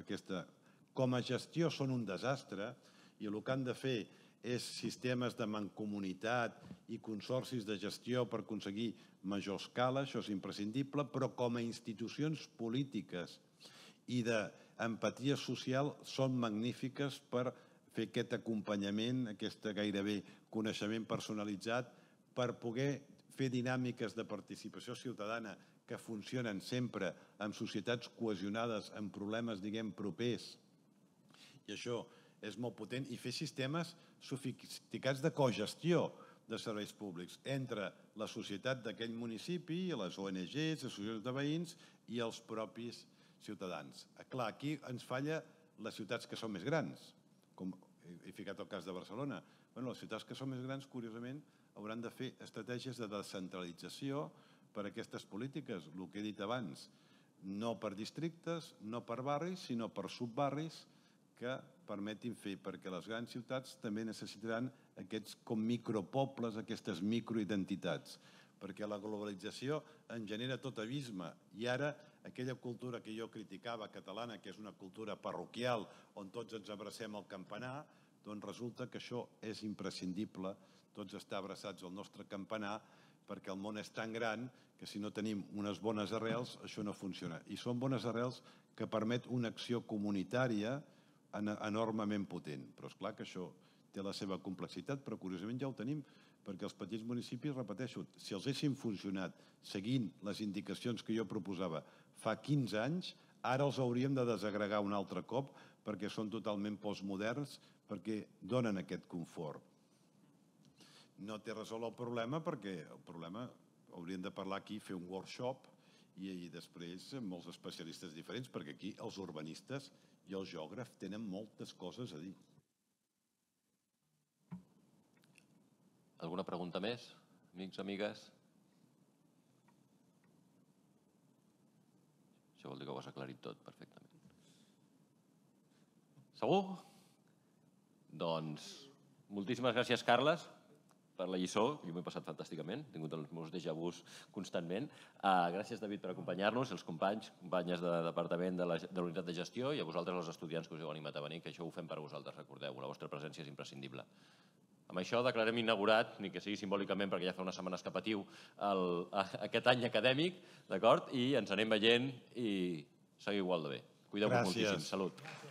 Com a gestió són un desastre i el que han de fer és sistemes de mancomunitat i consorcis de gestió per aconseguir major escala, això és imprescindible, però com a institucions polítiques i d'empatia social són magnífiques per fer aquest acompanyament, aquest gairebé coneixement personalitzat, per poder fer dinàmiques de participació ciutadana que funcionen sempre en societats cohesionades, en problemes, diguem, propers. I això és molt potent. I fer sistemes sofisticats de cogestió de serveis públics entre la societat d'aquell municipi, les ONGs, les associacions de veïns i els propis ciutadans. Clar, aquí ens falla les ciutats que són més grans, com he ficat el cas de Barcelona. Les ciutats que són més grans, curiosament, hauran de fer estratègies de descentralització per a aquestes polítiques, el que he dit abans, no per districtes, no per barris, sinó per subbarris que permetin fer, perquè les grans ciutats també necessitaran aquests com micropobles, aquestes microidentitats, perquè la globalització en genera tot abisme i ara aquella cultura que jo criticava catalana, que és una cultura parroquial on tots ens abracem al campanar, doncs resulta que això és imprescindible, tots estar abraçats al nostre campanar, perquè el món és tan gran que si no tenim unes bones arrels això no funciona. I són bones arrels que permet una acció comunitària enormement potent. Però és clar que això té la seva complexitat, però curiosament ja ho tenim, perquè els petits municipis, repeteixo, si els haguessin funcionat seguint les indicacions que jo proposava fa 15 anys, ara els hauríem de desagregar un altre cop perquè són totalment postmoderns, perquè donen aquest confort. No té resolt el problema perquè el problema hauríem de parlar aquí, fer un workshop i després molts especialistes diferents, perquè aquí els urbanistes i els geògrafs tenen moltes coses a dir. Alguna pregunta més, amics, amigues? Això vol dir que ho has aclarit tot perfectament. Segur? Doncs moltíssimes gràcies, Carles, per la lliçó. Jo m'he passat fantàsticament, he tingut els meus déjà vus constantment. Gràcies, David, per acompanyar-nos, els companys, companyes de departament de la unitat de gestió i a vosaltres, els estudiants que us heu animat a venir, que això ho fem per a vosaltres, recordeu, la vostra presència és imprescindible. Amb això declarem inaugurat, ni que sigui simbòlicament, perquè ja fa unes setmanes que patiu, aquest any acadèmic, d'acord? I ens anem veient i seguiu igual de bé. Cuideu-vos moltíssim. Salut.